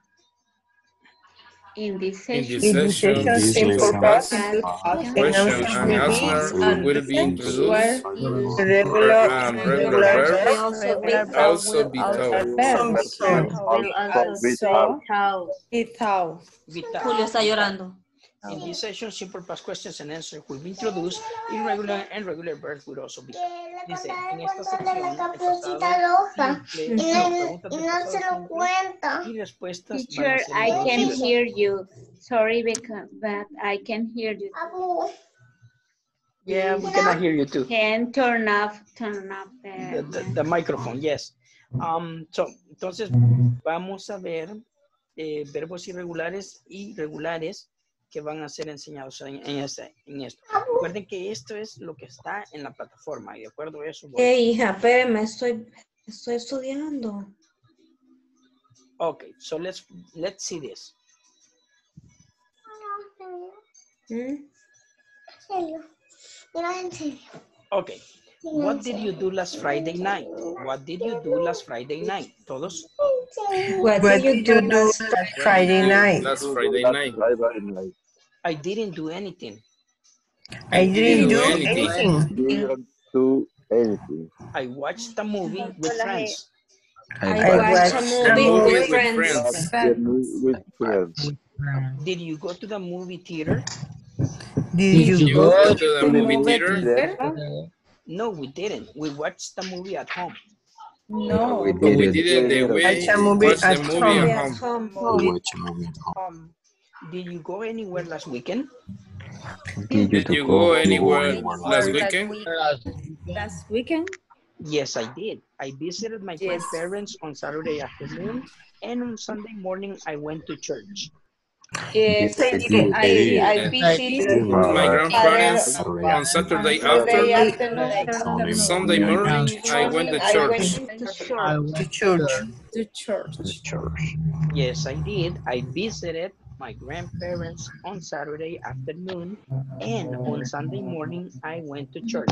[SPEAKER 7] In this
[SPEAKER 12] In
[SPEAKER 7] session,
[SPEAKER 12] this session,
[SPEAKER 2] This
[SPEAKER 12] simple
[SPEAKER 2] simple
[SPEAKER 12] past
[SPEAKER 2] past
[SPEAKER 12] question
[SPEAKER 2] and
[SPEAKER 12] and
[SPEAKER 2] answers
[SPEAKER 12] answer will be introduced.
[SPEAKER 2] regular
[SPEAKER 12] And
[SPEAKER 2] and
[SPEAKER 12] regular
[SPEAKER 2] regular
[SPEAKER 12] verbs
[SPEAKER 2] verbs
[SPEAKER 12] will also be
[SPEAKER 2] also
[SPEAKER 12] taught.
[SPEAKER 2] be
[SPEAKER 13] Will
[SPEAKER 2] taught.
[SPEAKER 13] also be
[SPEAKER 8] So,
[SPEAKER 13] taught.
[SPEAKER 8] without.
[SPEAKER 1] Vital.
[SPEAKER 3] Julio está llorando.
[SPEAKER 1] In this session, simple past questions and answers will be introduced. Irregular and regular verbs will also be taught. Dice, en esta sección, el pasado simple, no, preguntas del pasado simple y respuestas van a
[SPEAKER 7] teacher,
[SPEAKER 1] ser
[SPEAKER 7] I can
[SPEAKER 1] introducidas.
[SPEAKER 7] hear you. Sorry, because, but I can hear you.
[SPEAKER 1] Yeah, we cannot hear you too.
[SPEAKER 7] Can turn off, turn off
[SPEAKER 1] The,
[SPEAKER 7] the,
[SPEAKER 1] the, the microphone, yes. Um, so, entonces, vamos a ver eh, verbos irregulares y regulares que van a ser enseñados en, en, este, en esto. Recuerden que esto es lo que está en la plataforma y de acuerdo a eso voy.
[SPEAKER 3] Eh, hija, espérame, estoy, estoy estudiando.
[SPEAKER 1] Okay, so let's let's see this.
[SPEAKER 3] ¿Mm?
[SPEAKER 1] Okay, what did you do last Friday night? What did you do last Friday night? Todos.
[SPEAKER 3] What
[SPEAKER 2] What
[SPEAKER 3] did you
[SPEAKER 2] did
[SPEAKER 3] do
[SPEAKER 2] you do
[SPEAKER 3] last
[SPEAKER 2] last Friday night?
[SPEAKER 12] Last Friday night.
[SPEAKER 1] I didn't do anything.
[SPEAKER 2] I didn't do
[SPEAKER 12] anything.
[SPEAKER 2] anything.
[SPEAKER 10] Didn't do anything.
[SPEAKER 1] I watched a movie with friends.
[SPEAKER 3] I
[SPEAKER 2] I
[SPEAKER 3] watched a
[SPEAKER 2] watched a
[SPEAKER 3] movie
[SPEAKER 2] movie
[SPEAKER 3] with
[SPEAKER 12] with
[SPEAKER 3] friends.
[SPEAKER 12] friends.
[SPEAKER 10] With friends.
[SPEAKER 1] Did you go to the movie theater?
[SPEAKER 2] Did
[SPEAKER 12] Did
[SPEAKER 2] you
[SPEAKER 12] you
[SPEAKER 2] go
[SPEAKER 12] go
[SPEAKER 2] to
[SPEAKER 12] to the
[SPEAKER 2] the
[SPEAKER 12] movie
[SPEAKER 2] movie
[SPEAKER 12] theater?
[SPEAKER 2] theater?
[SPEAKER 1] No, we didn't. We watched the movie at home.
[SPEAKER 8] No.
[SPEAKER 10] We
[SPEAKER 12] But we
[SPEAKER 10] didn't.
[SPEAKER 12] didn't. The way
[SPEAKER 2] Watch a movie
[SPEAKER 12] watch the
[SPEAKER 2] at
[SPEAKER 12] movie
[SPEAKER 2] home.
[SPEAKER 12] at
[SPEAKER 3] At
[SPEAKER 12] home.
[SPEAKER 3] home.
[SPEAKER 1] Did,
[SPEAKER 8] Home.
[SPEAKER 1] did you go anywhere last weekend?
[SPEAKER 12] Did you go anywhere last weekend?
[SPEAKER 8] Last weekend?
[SPEAKER 1] Yes, I did. I visited my
[SPEAKER 8] Yes.
[SPEAKER 1] grandparents on Saturday afternoon, and on Sunday morning I went to church.
[SPEAKER 8] Yes,
[SPEAKER 2] I did.
[SPEAKER 8] I, I
[SPEAKER 12] Yes.
[SPEAKER 8] visited
[SPEAKER 12] My grandparents
[SPEAKER 8] father
[SPEAKER 12] on Saturday
[SPEAKER 8] Saturday
[SPEAKER 12] afternoon.
[SPEAKER 8] afternoon.
[SPEAKER 12] Sunday morning, I went to
[SPEAKER 8] I
[SPEAKER 12] church.
[SPEAKER 8] went to
[SPEAKER 2] To
[SPEAKER 8] church.
[SPEAKER 2] church.
[SPEAKER 8] To church.
[SPEAKER 1] Yes, I did. I visited my grandparents on Saturday afternoon, and on Sunday morning I went to church.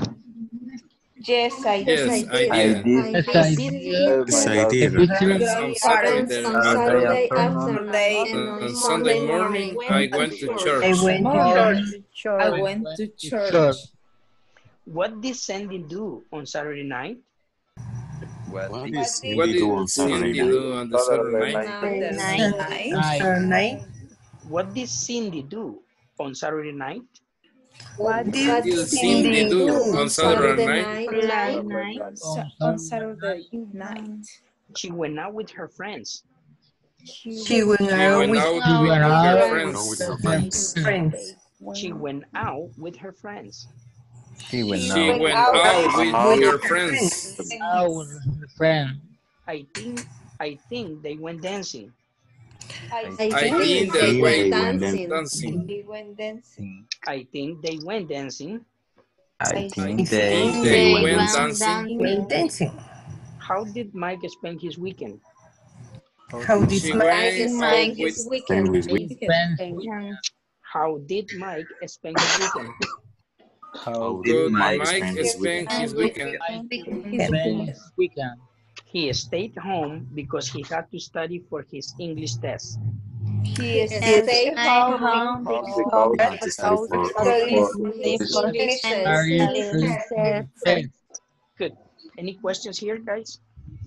[SPEAKER 8] Yes, I
[SPEAKER 12] Yes,
[SPEAKER 8] did.
[SPEAKER 12] I
[SPEAKER 10] I
[SPEAKER 12] did.
[SPEAKER 10] did.
[SPEAKER 9] Yes, I did.
[SPEAKER 10] Yes, I did.
[SPEAKER 12] On Saturday
[SPEAKER 8] on
[SPEAKER 12] afternoon.
[SPEAKER 8] Saturday afternoon.
[SPEAKER 12] And on Sunday morning, I went to
[SPEAKER 2] I
[SPEAKER 12] church.
[SPEAKER 2] went to church.
[SPEAKER 8] I went to church.
[SPEAKER 1] What did Sandy do on Saturday night?
[SPEAKER 4] What
[SPEAKER 12] What
[SPEAKER 4] did
[SPEAKER 12] did
[SPEAKER 4] Cindy do on Saturday
[SPEAKER 12] Cindy
[SPEAKER 4] night?
[SPEAKER 12] do on the Saturday night?
[SPEAKER 8] Saturday
[SPEAKER 2] Night.
[SPEAKER 8] night.
[SPEAKER 2] Saturday night.
[SPEAKER 1] What did Cindy do on Saturday night?
[SPEAKER 2] What
[SPEAKER 12] What
[SPEAKER 2] did
[SPEAKER 12] did
[SPEAKER 2] Cindy
[SPEAKER 12] Cindy do
[SPEAKER 2] do?
[SPEAKER 12] on Saturday night?
[SPEAKER 8] Sa- On Saturday night.
[SPEAKER 1] She went out with her friends.
[SPEAKER 2] She went
[SPEAKER 12] She
[SPEAKER 2] out
[SPEAKER 12] went
[SPEAKER 2] with
[SPEAKER 12] out
[SPEAKER 9] She
[SPEAKER 12] with
[SPEAKER 9] went
[SPEAKER 12] her
[SPEAKER 9] out
[SPEAKER 4] Went
[SPEAKER 12] friends.
[SPEAKER 4] out with her
[SPEAKER 2] her
[SPEAKER 4] friends.
[SPEAKER 2] friends.
[SPEAKER 1] She went out with her friends.
[SPEAKER 15] She went
[SPEAKER 12] She
[SPEAKER 15] out.
[SPEAKER 12] went
[SPEAKER 8] out
[SPEAKER 12] out with
[SPEAKER 10] with
[SPEAKER 12] her
[SPEAKER 2] her
[SPEAKER 12] friends.
[SPEAKER 9] out with her friend.
[SPEAKER 1] I think I think they went dancing.
[SPEAKER 8] I
[SPEAKER 12] I
[SPEAKER 8] think
[SPEAKER 12] think
[SPEAKER 4] they
[SPEAKER 12] they went
[SPEAKER 4] went dancing.
[SPEAKER 12] dancing.
[SPEAKER 8] they went dancing.
[SPEAKER 1] I think they went dancing.
[SPEAKER 15] I
[SPEAKER 12] I
[SPEAKER 15] think
[SPEAKER 12] think
[SPEAKER 15] they
[SPEAKER 12] they
[SPEAKER 7] They
[SPEAKER 12] went
[SPEAKER 7] went
[SPEAKER 12] dancing.
[SPEAKER 2] Went dancing.
[SPEAKER 1] How did Mike spend his weekend?
[SPEAKER 2] How did
[SPEAKER 12] She
[SPEAKER 2] Mike
[SPEAKER 12] went out
[SPEAKER 8] Mike
[SPEAKER 12] with
[SPEAKER 8] is
[SPEAKER 4] Spend
[SPEAKER 8] weekend.
[SPEAKER 4] his week.
[SPEAKER 9] Friends.
[SPEAKER 1] How did Mike spend his weekend?
[SPEAKER 15] How
[SPEAKER 4] did
[SPEAKER 12] good
[SPEAKER 4] Mike
[SPEAKER 12] Mike
[SPEAKER 4] spend his
[SPEAKER 12] spend his weekend.
[SPEAKER 9] Spend his weekend.
[SPEAKER 1] He stayed home because he had to study for his English test.
[SPEAKER 8] He
[SPEAKER 2] Yes.
[SPEAKER 8] stayed home
[SPEAKER 10] Because
[SPEAKER 8] because
[SPEAKER 4] Had to study for
[SPEAKER 8] studies
[SPEAKER 10] for
[SPEAKER 8] English
[SPEAKER 9] Are you
[SPEAKER 8] test.
[SPEAKER 9] free?
[SPEAKER 1] Good. Any questions here, guys?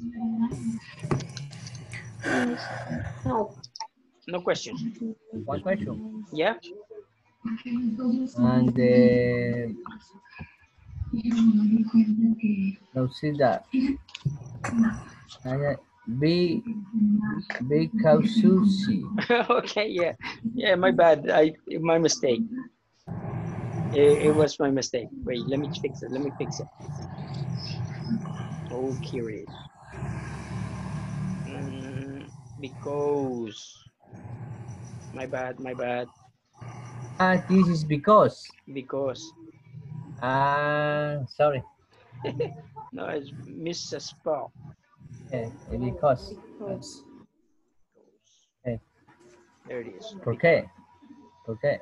[SPEAKER 16] No.
[SPEAKER 1] No questions.
[SPEAKER 15] one question.
[SPEAKER 1] Yeah?
[SPEAKER 15] And uh, now see that. And, uh, Be because sushi.
[SPEAKER 1] Okay, yeah, yeah. My bad. I my mistake. It, it was my mistake. Wait, let me fix it. Let me fix it. Oh, curious. Mm, because my bad. My bad.
[SPEAKER 15] Ah, this is because.
[SPEAKER 1] Because.
[SPEAKER 15] Ah, sorry.
[SPEAKER 1] No, it's Missus Paul.
[SPEAKER 15] Yeah, because.
[SPEAKER 1] Because.
[SPEAKER 15] Eh,
[SPEAKER 1] There it is.
[SPEAKER 15] ¿Por qué? ¿Por qué?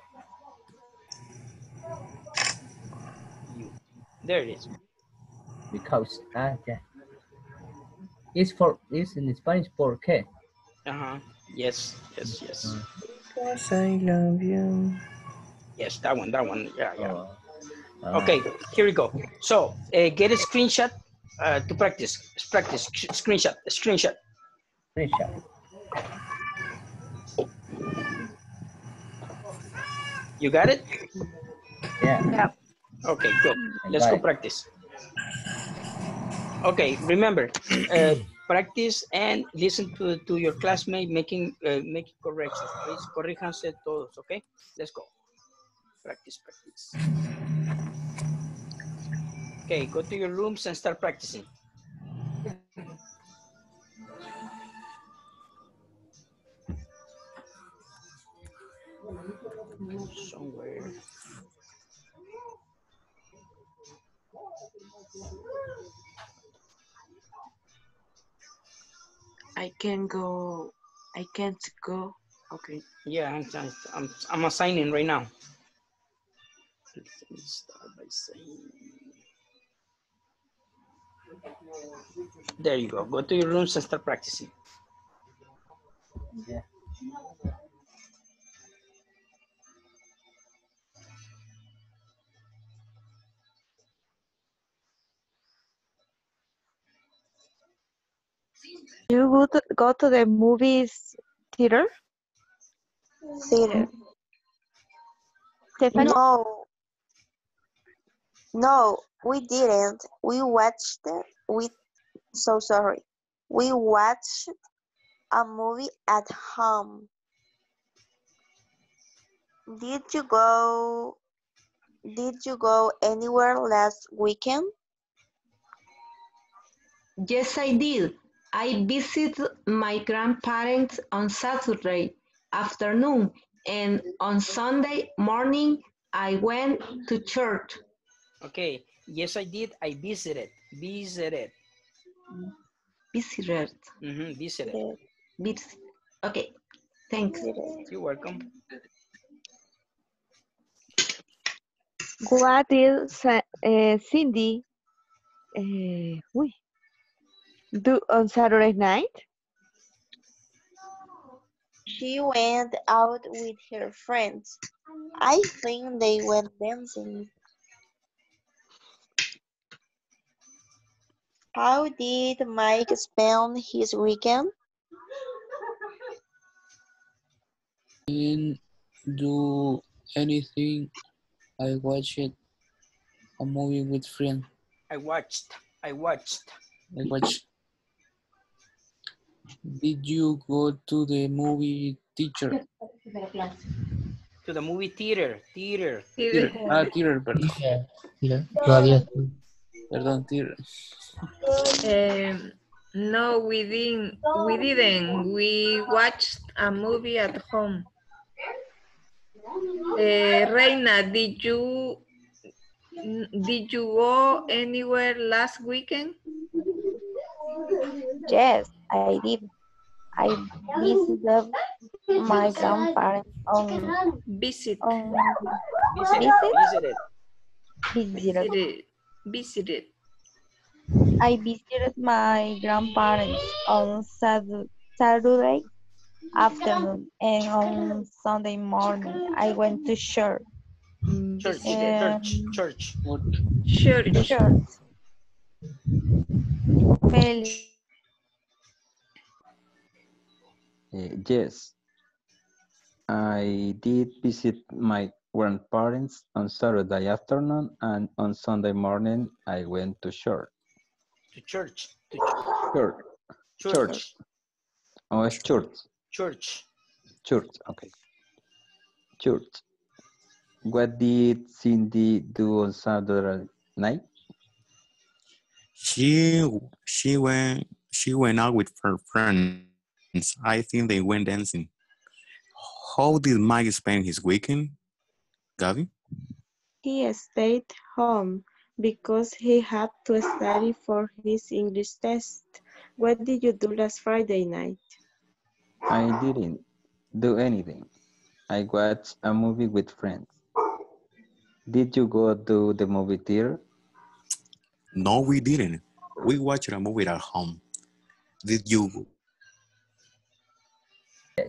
[SPEAKER 1] You. There it is.
[SPEAKER 15] Because. Ah, yeah. It's for. It's in Spanish. ¿Por qué?
[SPEAKER 1] Uh huh. Yes. Yes. Yes.
[SPEAKER 2] Because I love you.
[SPEAKER 1] Yes. That one. That one. Yeah. Yeah.
[SPEAKER 15] Oh.
[SPEAKER 1] Okay. Here we go. So uh, get a screenshot uh, to practice. Practice. Screenshot. Screenshot.
[SPEAKER 15] Screenshot.
[SPEAKER 1] You got it?
[SPEAKER 15] Yeah.
[SPEAKER 3] Yeah.
[SPEAKER 1] Okay, good. Let's go practice. Okay, remember, uh, practice and listen to, to your classmate making uh, making corrections. Please, corríjanse todos, okay? Let's go. Practice, practice. Okay, go to your rooms and start practicing. Somewhere.
[SPEAKER 16] I can go. I can't go. Okay.
[SPEAKER 1] Yeah, I'm, I'm, I'm assigning right now. Let me start by saying. There you go. Go to your rooms and start practicing.
[SPEAKER 15] Yeah.
[SPEAKER 3] You would go to the movies theater?
[SPEAKER 16] Theater.
[SPEAKER 3] Stephanie?
[SPEAKER 17] No, no, we didn't. We watched. We so sorry. We watched a movie at home. Did you go? Did you go anywhere last weekend?
[SPEAKER 18] Yes, I did. I visited my grandparents on Saturday afternoon, and on Sunday morning, I went to church.
[SPEAKER 1] Okay, yes, I did. I visited. Visited.
[SPEAKER 18] Visited.
[SPEAKER 1] Mm-hmm, visited.
[SPEAKER 18] Visit. Okay, thanks.
[SPEAKER 1] You're welcome.
[SPEAKER 3] What did uh, Cindy uh, uy, do on Saturday night?
[SPEAKER 17] She went out with her friends. I think they went dancing. How did Mike spend his weekend?
[SPEAKER 19] Didn't do anything. I watched a movie with friends.
[SPEAKER 1] I watched. I watched.
[SPEAKER 19] I watched. Did you go to the movie teacher?
[SPEAKER 1] To the movie theater. Theater.
[SPEAKER 19] Theater. Ah, theater, perdón.
[SPEAKER 9] Yeah, yeah. Todavía estoy.
[SPEAKER 19] Perdón, theater.
[SPEAKER 8] Um, no, we didn't. We didn't. We watched a movie at home. Uh, Reina, did you did you go anywhere last weekend?
[SPEAKER 17] Yes, I did. I visited my grandparents on
[SPEAKER 8] Visit.
[SPEAKER 17] on
[SPEAKER 1] Visited.
[SPEAKER 17] visit.
[SPEAKER 1] Visited.
[SPEAKER 8] Visited. Visited.
[SPEAKER 17] I visited my grandparents on Sat- Saturday afternoon, and on Sunday morning I went to church.
[SPEAKER 1] Church.
[SPEAKER 17] And
[SPEAKER 1] Church.
[SPEAKER 8] Church.
[SPEAKER 17] to church. Feliz.
[SPEAKER 20] Uh, yes, I did visit my grandparents on Saturday afternoon, and on Sunday morning I went to church.
[SPEAKER 1] To church. To
[SPEAKER 20] church. Church. Oh, it's church.
[SPEAKER 1] Church.
[SPEAKER 20] Church, okay. Church. What did Cindy do on Saturday night?
[SPEAKER 4] She she went she went out with her friends. I think they went dancing. How did Mike spend his weekend, Gabby?
[SPEAKER 3] He stayed home because he had to study for his English test. What did you do last Friday night?
[SPEAKER 20] I didn't do anything. I watched a movie with friends. Did you go to the movie theater?
[SPEAKER 4] No, we didn't. We watched a movie at home. Did you?
[SPEAKER 15] Yes.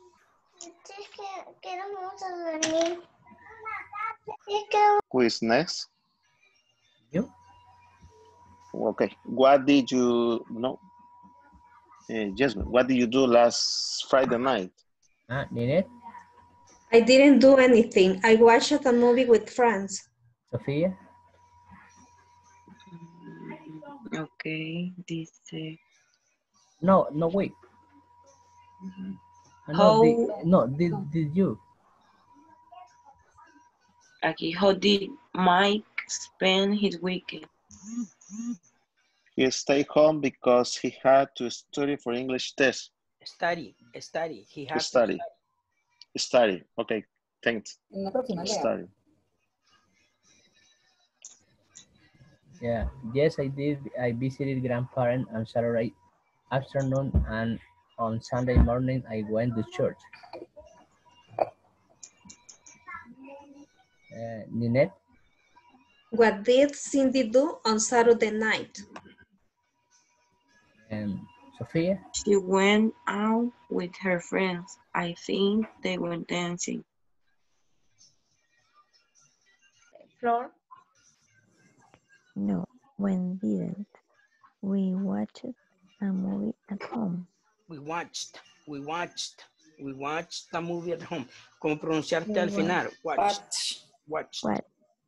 [SPEAKER 11] Who is next?
[SPEAKER 15] You.
[SPEAKER 11] Okay. What did you no? Uh, Jasmine, what did you do last Friday night?
[SPEAKER 15] Ah, Ninette.
[SPEAKER 8] I didn't do anything. I watched a movie with friends.
[SPEAKER 15] Sophia.
[SPEAKER 16] Okay, this. Uh,
[SPEAKER 15] No, no, wait.
[SPEAKER 16] How?
[SPEAKER 15] No, did, no, did, did you?
[SPEAKER 16] Okay, how did Mike spend his weekend?
[SPEAKER 11] He stayed home because he had to study for English test.
[SPEAKER 1] Study, study. He had
[SPEAKER 11] Study.
[SPEAKER 1] to study.
[SPEAKER 11] Study. Okay, thanks. Study.
[SPEAKER 15] Yeah, yes, I did. I visited grandparents on Saturday afternoon, and on Sunday morning I went to church. Uh, Ninette.
[SPEAKER 8] What did Cindy do on Saturday night?
[SPEAKER 15] And Sophia.
[SPEAKER 16] She went out with her friends. I think they went dancing.
[SPEAKER 17] Flor?
[SPEAKER 5] No, when didn't. We watched a movie at home.
[SPEAKER 1] We watched, we watched, we watched a movie at home. ¿Cómo pronunciarte
[SPEAKER 5] We
[SPEAKER 1] al final? Watched.
[SPEAKER 5] watched.
[SPEAKER 1] Watched.
[SPEAKER 5] What?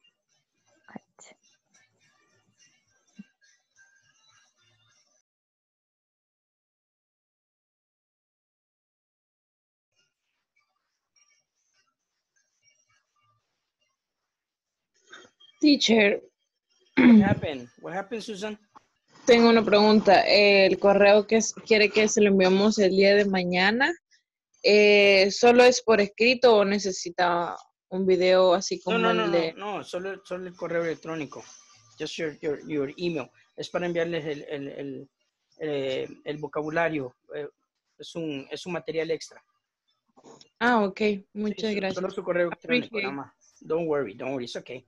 [SPEAKER 21] Teacher.
[SPEAKER 1] What happened? What happened, Susan?
[SPEAKER 21] Tengo una pregunta. El correo que quiere que se lo enviamos el día de mañana, eh, ¿solo es por escrito o necesita un video así como
[SPEAKER 1] No, no,
[SPEAKER 21] el
[SPEAKER 1] no,
[SPEAKER 21] de...
[SPEAKER 1] no, no, solo, solo el correo electrónico. Just your, your, your email. Es para enviarles el, el, el, eh, el vocabulario. Eh, es, un, es un material extra.
[SPEAKER 21] Ah, ok. Muchas
[SPEAKER 1] Sí,
[SPEAKER 21] gracias.
[SPEAKER 1] solo su correo electrónico,
[SPEAKER 21] Appreciate.
[SPEAKER 1] nada más. Don't worry, don't worry, it's okay.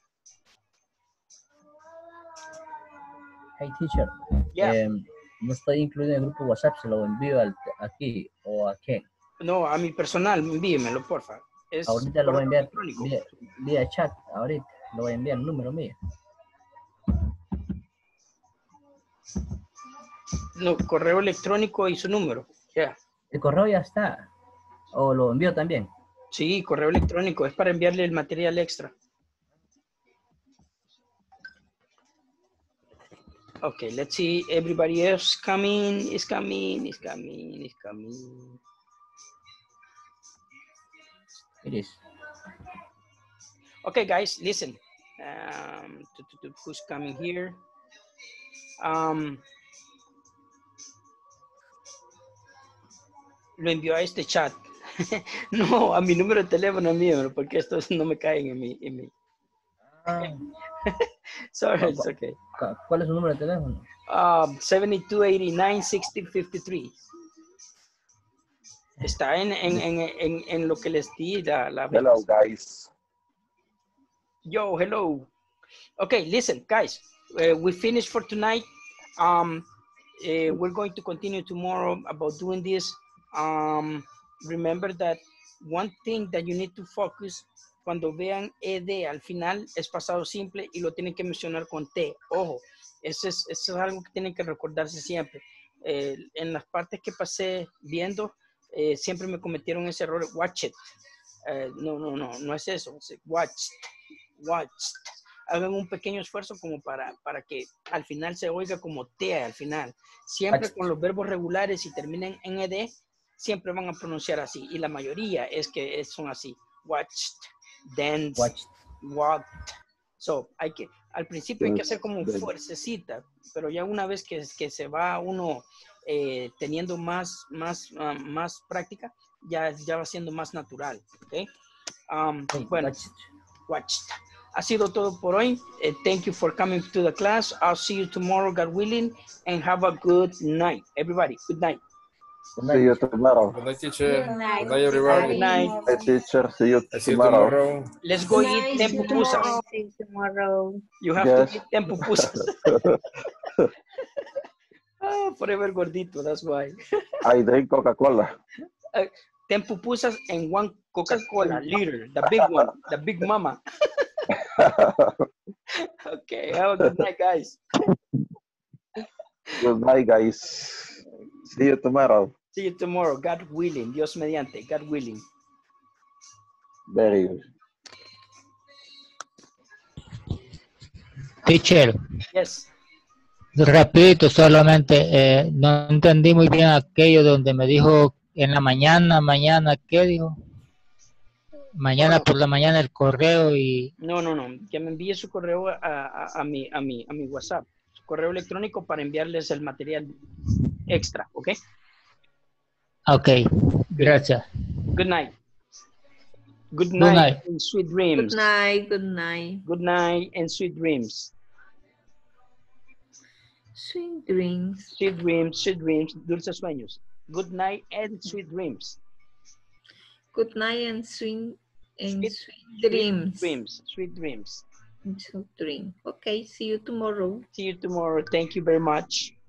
[SPEAKER 15] Hey, teacher.
[SPEAKER 1] Yeah.
[SPEAKER 15] Eh, no estoy incluido en el grupo WhatsApp, se lo envío al, aquí o a quién.
[SPEAKER 1] No, a mi personal, envíemelo, porfa. Es
[SPEAKER 15] Ahorita lo voy a enviar
[SPEAKER 1] electrónico.
[SPEAKER 15] vía, vía chat, ahorita lo voy a enviar el número mío.
[SPEAKER 1] No, correo electrónico y su número. Yeah.
[SPEAKER 15] El correo ya está. ¿O lo envío también?
[SPEAKER 1] Sí, correo electrónico. Es para enviarle el material extra. Okay, let's see. Everybody else coming, is coming, is coming, is coming.
[SPEAKER 15] It is.
[SPEAKER 1] Okay, guys, listen. Um, to, to, to, who's coming here? Um, lo envió a este chat. No, a mi número de teléfono mío, porque estos no me caen en mi... En mi.
[SPEAKER 15] Ah.
[SPEAKER 1] Sorry, it's okay.
[SPEAKER 15] ¿Cuál es su número de teléfono?
[SPEAKER 1] Um, seventy-two eighty-nine sixty fifty-three. Está en, en, en, en, en lo que les di la, la...
[SPEAKER 22] Hello, guys.
[SPEAKER 1] Yo, hello. Okay, listen, guys. Uh, we finished for tonight. Um, uh, we're going to continue tomorrow about doing this. Um, remember that one thing that you need to focus cuando vean ed al final es pasado simple y lo tienen que mencionar con T. Ojo, eso es, eso es algo que tienen que recordarse siempre. Eh, en las partes que pasé viendo, eh, siempre me cometieron ese error. Watch it. Uh, no, no, no, no es eso. Es watched, watched. hagan un pequeño esfuerzo como para, para que al final se oiga como T al final. Siempre con los verbos regulares y terminen en ed, siempre van a pronunciar así. Y la mayoría es que son así. Watched, danced,
[SPEAKER 15] Watched.
[SPEAKER 1] walked. So, hay que, al principio hay que hacer como fuercecita, pero ya una vez que, que se va uno eh, teniendo más, más, uh, más práctica, ya, ya va siendo más natural. ¿Okay? Um, bueno, watched. watched. Ha sido todo por hoy. Uh, thank you for coming to the class. I'll see you tomorrow, God willing, and have a good night. Everybody, good night.
[SPEAKER 10] See you tomorrow.
[SPEAKER 12] Good night, teacher.
[SPEAKER 7] Good night.
[SPEAKER 12] Good night, everybody.
[SPEAKER 1] Good night.
[SPEAKER 10] Hey, teacher, see you
[SPEAKER 12] I see you
[SPEAKER 10] tomorrow.
[SPEAKER 12] tomorrow.
[SPEAKER 1] Let's go eat ten pupusas.
[SPEAKER 7] See you tomorrow.
[SPEAKER 1] You have
[SPEAKER 10] Yes.
[SPEAKER 1] to eat ten pupusas. Oh, forever gordito, that's why.
[SPEAKER 10] I drink Coca-Cola.
[SPEAKER 1] Uh, ten pupusas and one Coca-Cola liter, the big one, the big mama. Okay, have a good night, guys.
[SPEAKER 10] Good night, guys. See you tomorrow.
[SPEAKER 1] See you tomorrow, God willing, Dios mediante, God willing.
[SPEAKER 10] Very good.
[SPEAKER 9] Teacher,
[SPEAKER 1] Yes.
[SPEAKER 9] repito solamente, eh, no entendí muy bien aquello donde me dijo en la mañana, mañana, ¿qué dijo? Mañana por la mañana el correo y...
[SPEAKER 1] No, no, no, que me envíe su correo a, a, a, mi, a, mi, a mi WhatsApp, su correo electrónico para enviarles el material extra, ¿ok?
[SPEAKER 9] Ok, gracias.
[SPEAKER 1] Good night. Good
[SPEAKER 9] Good
[SPEAKER 1] night,
[SPEAKER 9] night.
[SPEAKER 1] and sweet dreams.
[SPEAKER 8] Good night, good night.
[SPEAKER 1] Good night and sweet dreams.
[SPEAKER 8] Sweet dreams.
[SPEAKER 1] Sweet dreams, sweet dreams, dulces sueños. Good night and sweet dreams.
[SPEAKER 8] Good night and sweet, and
[SPEAKER 1] Sweet,
[SPEAKER 8] sweet dreams.
[SPEAKER 1] Sweet dreams, sweet dreams.
[SPEAKER 8] Sweet dream. Okay, see you tomorrow.
[SPEAKER 1] See you tomorrow. Thank you very much.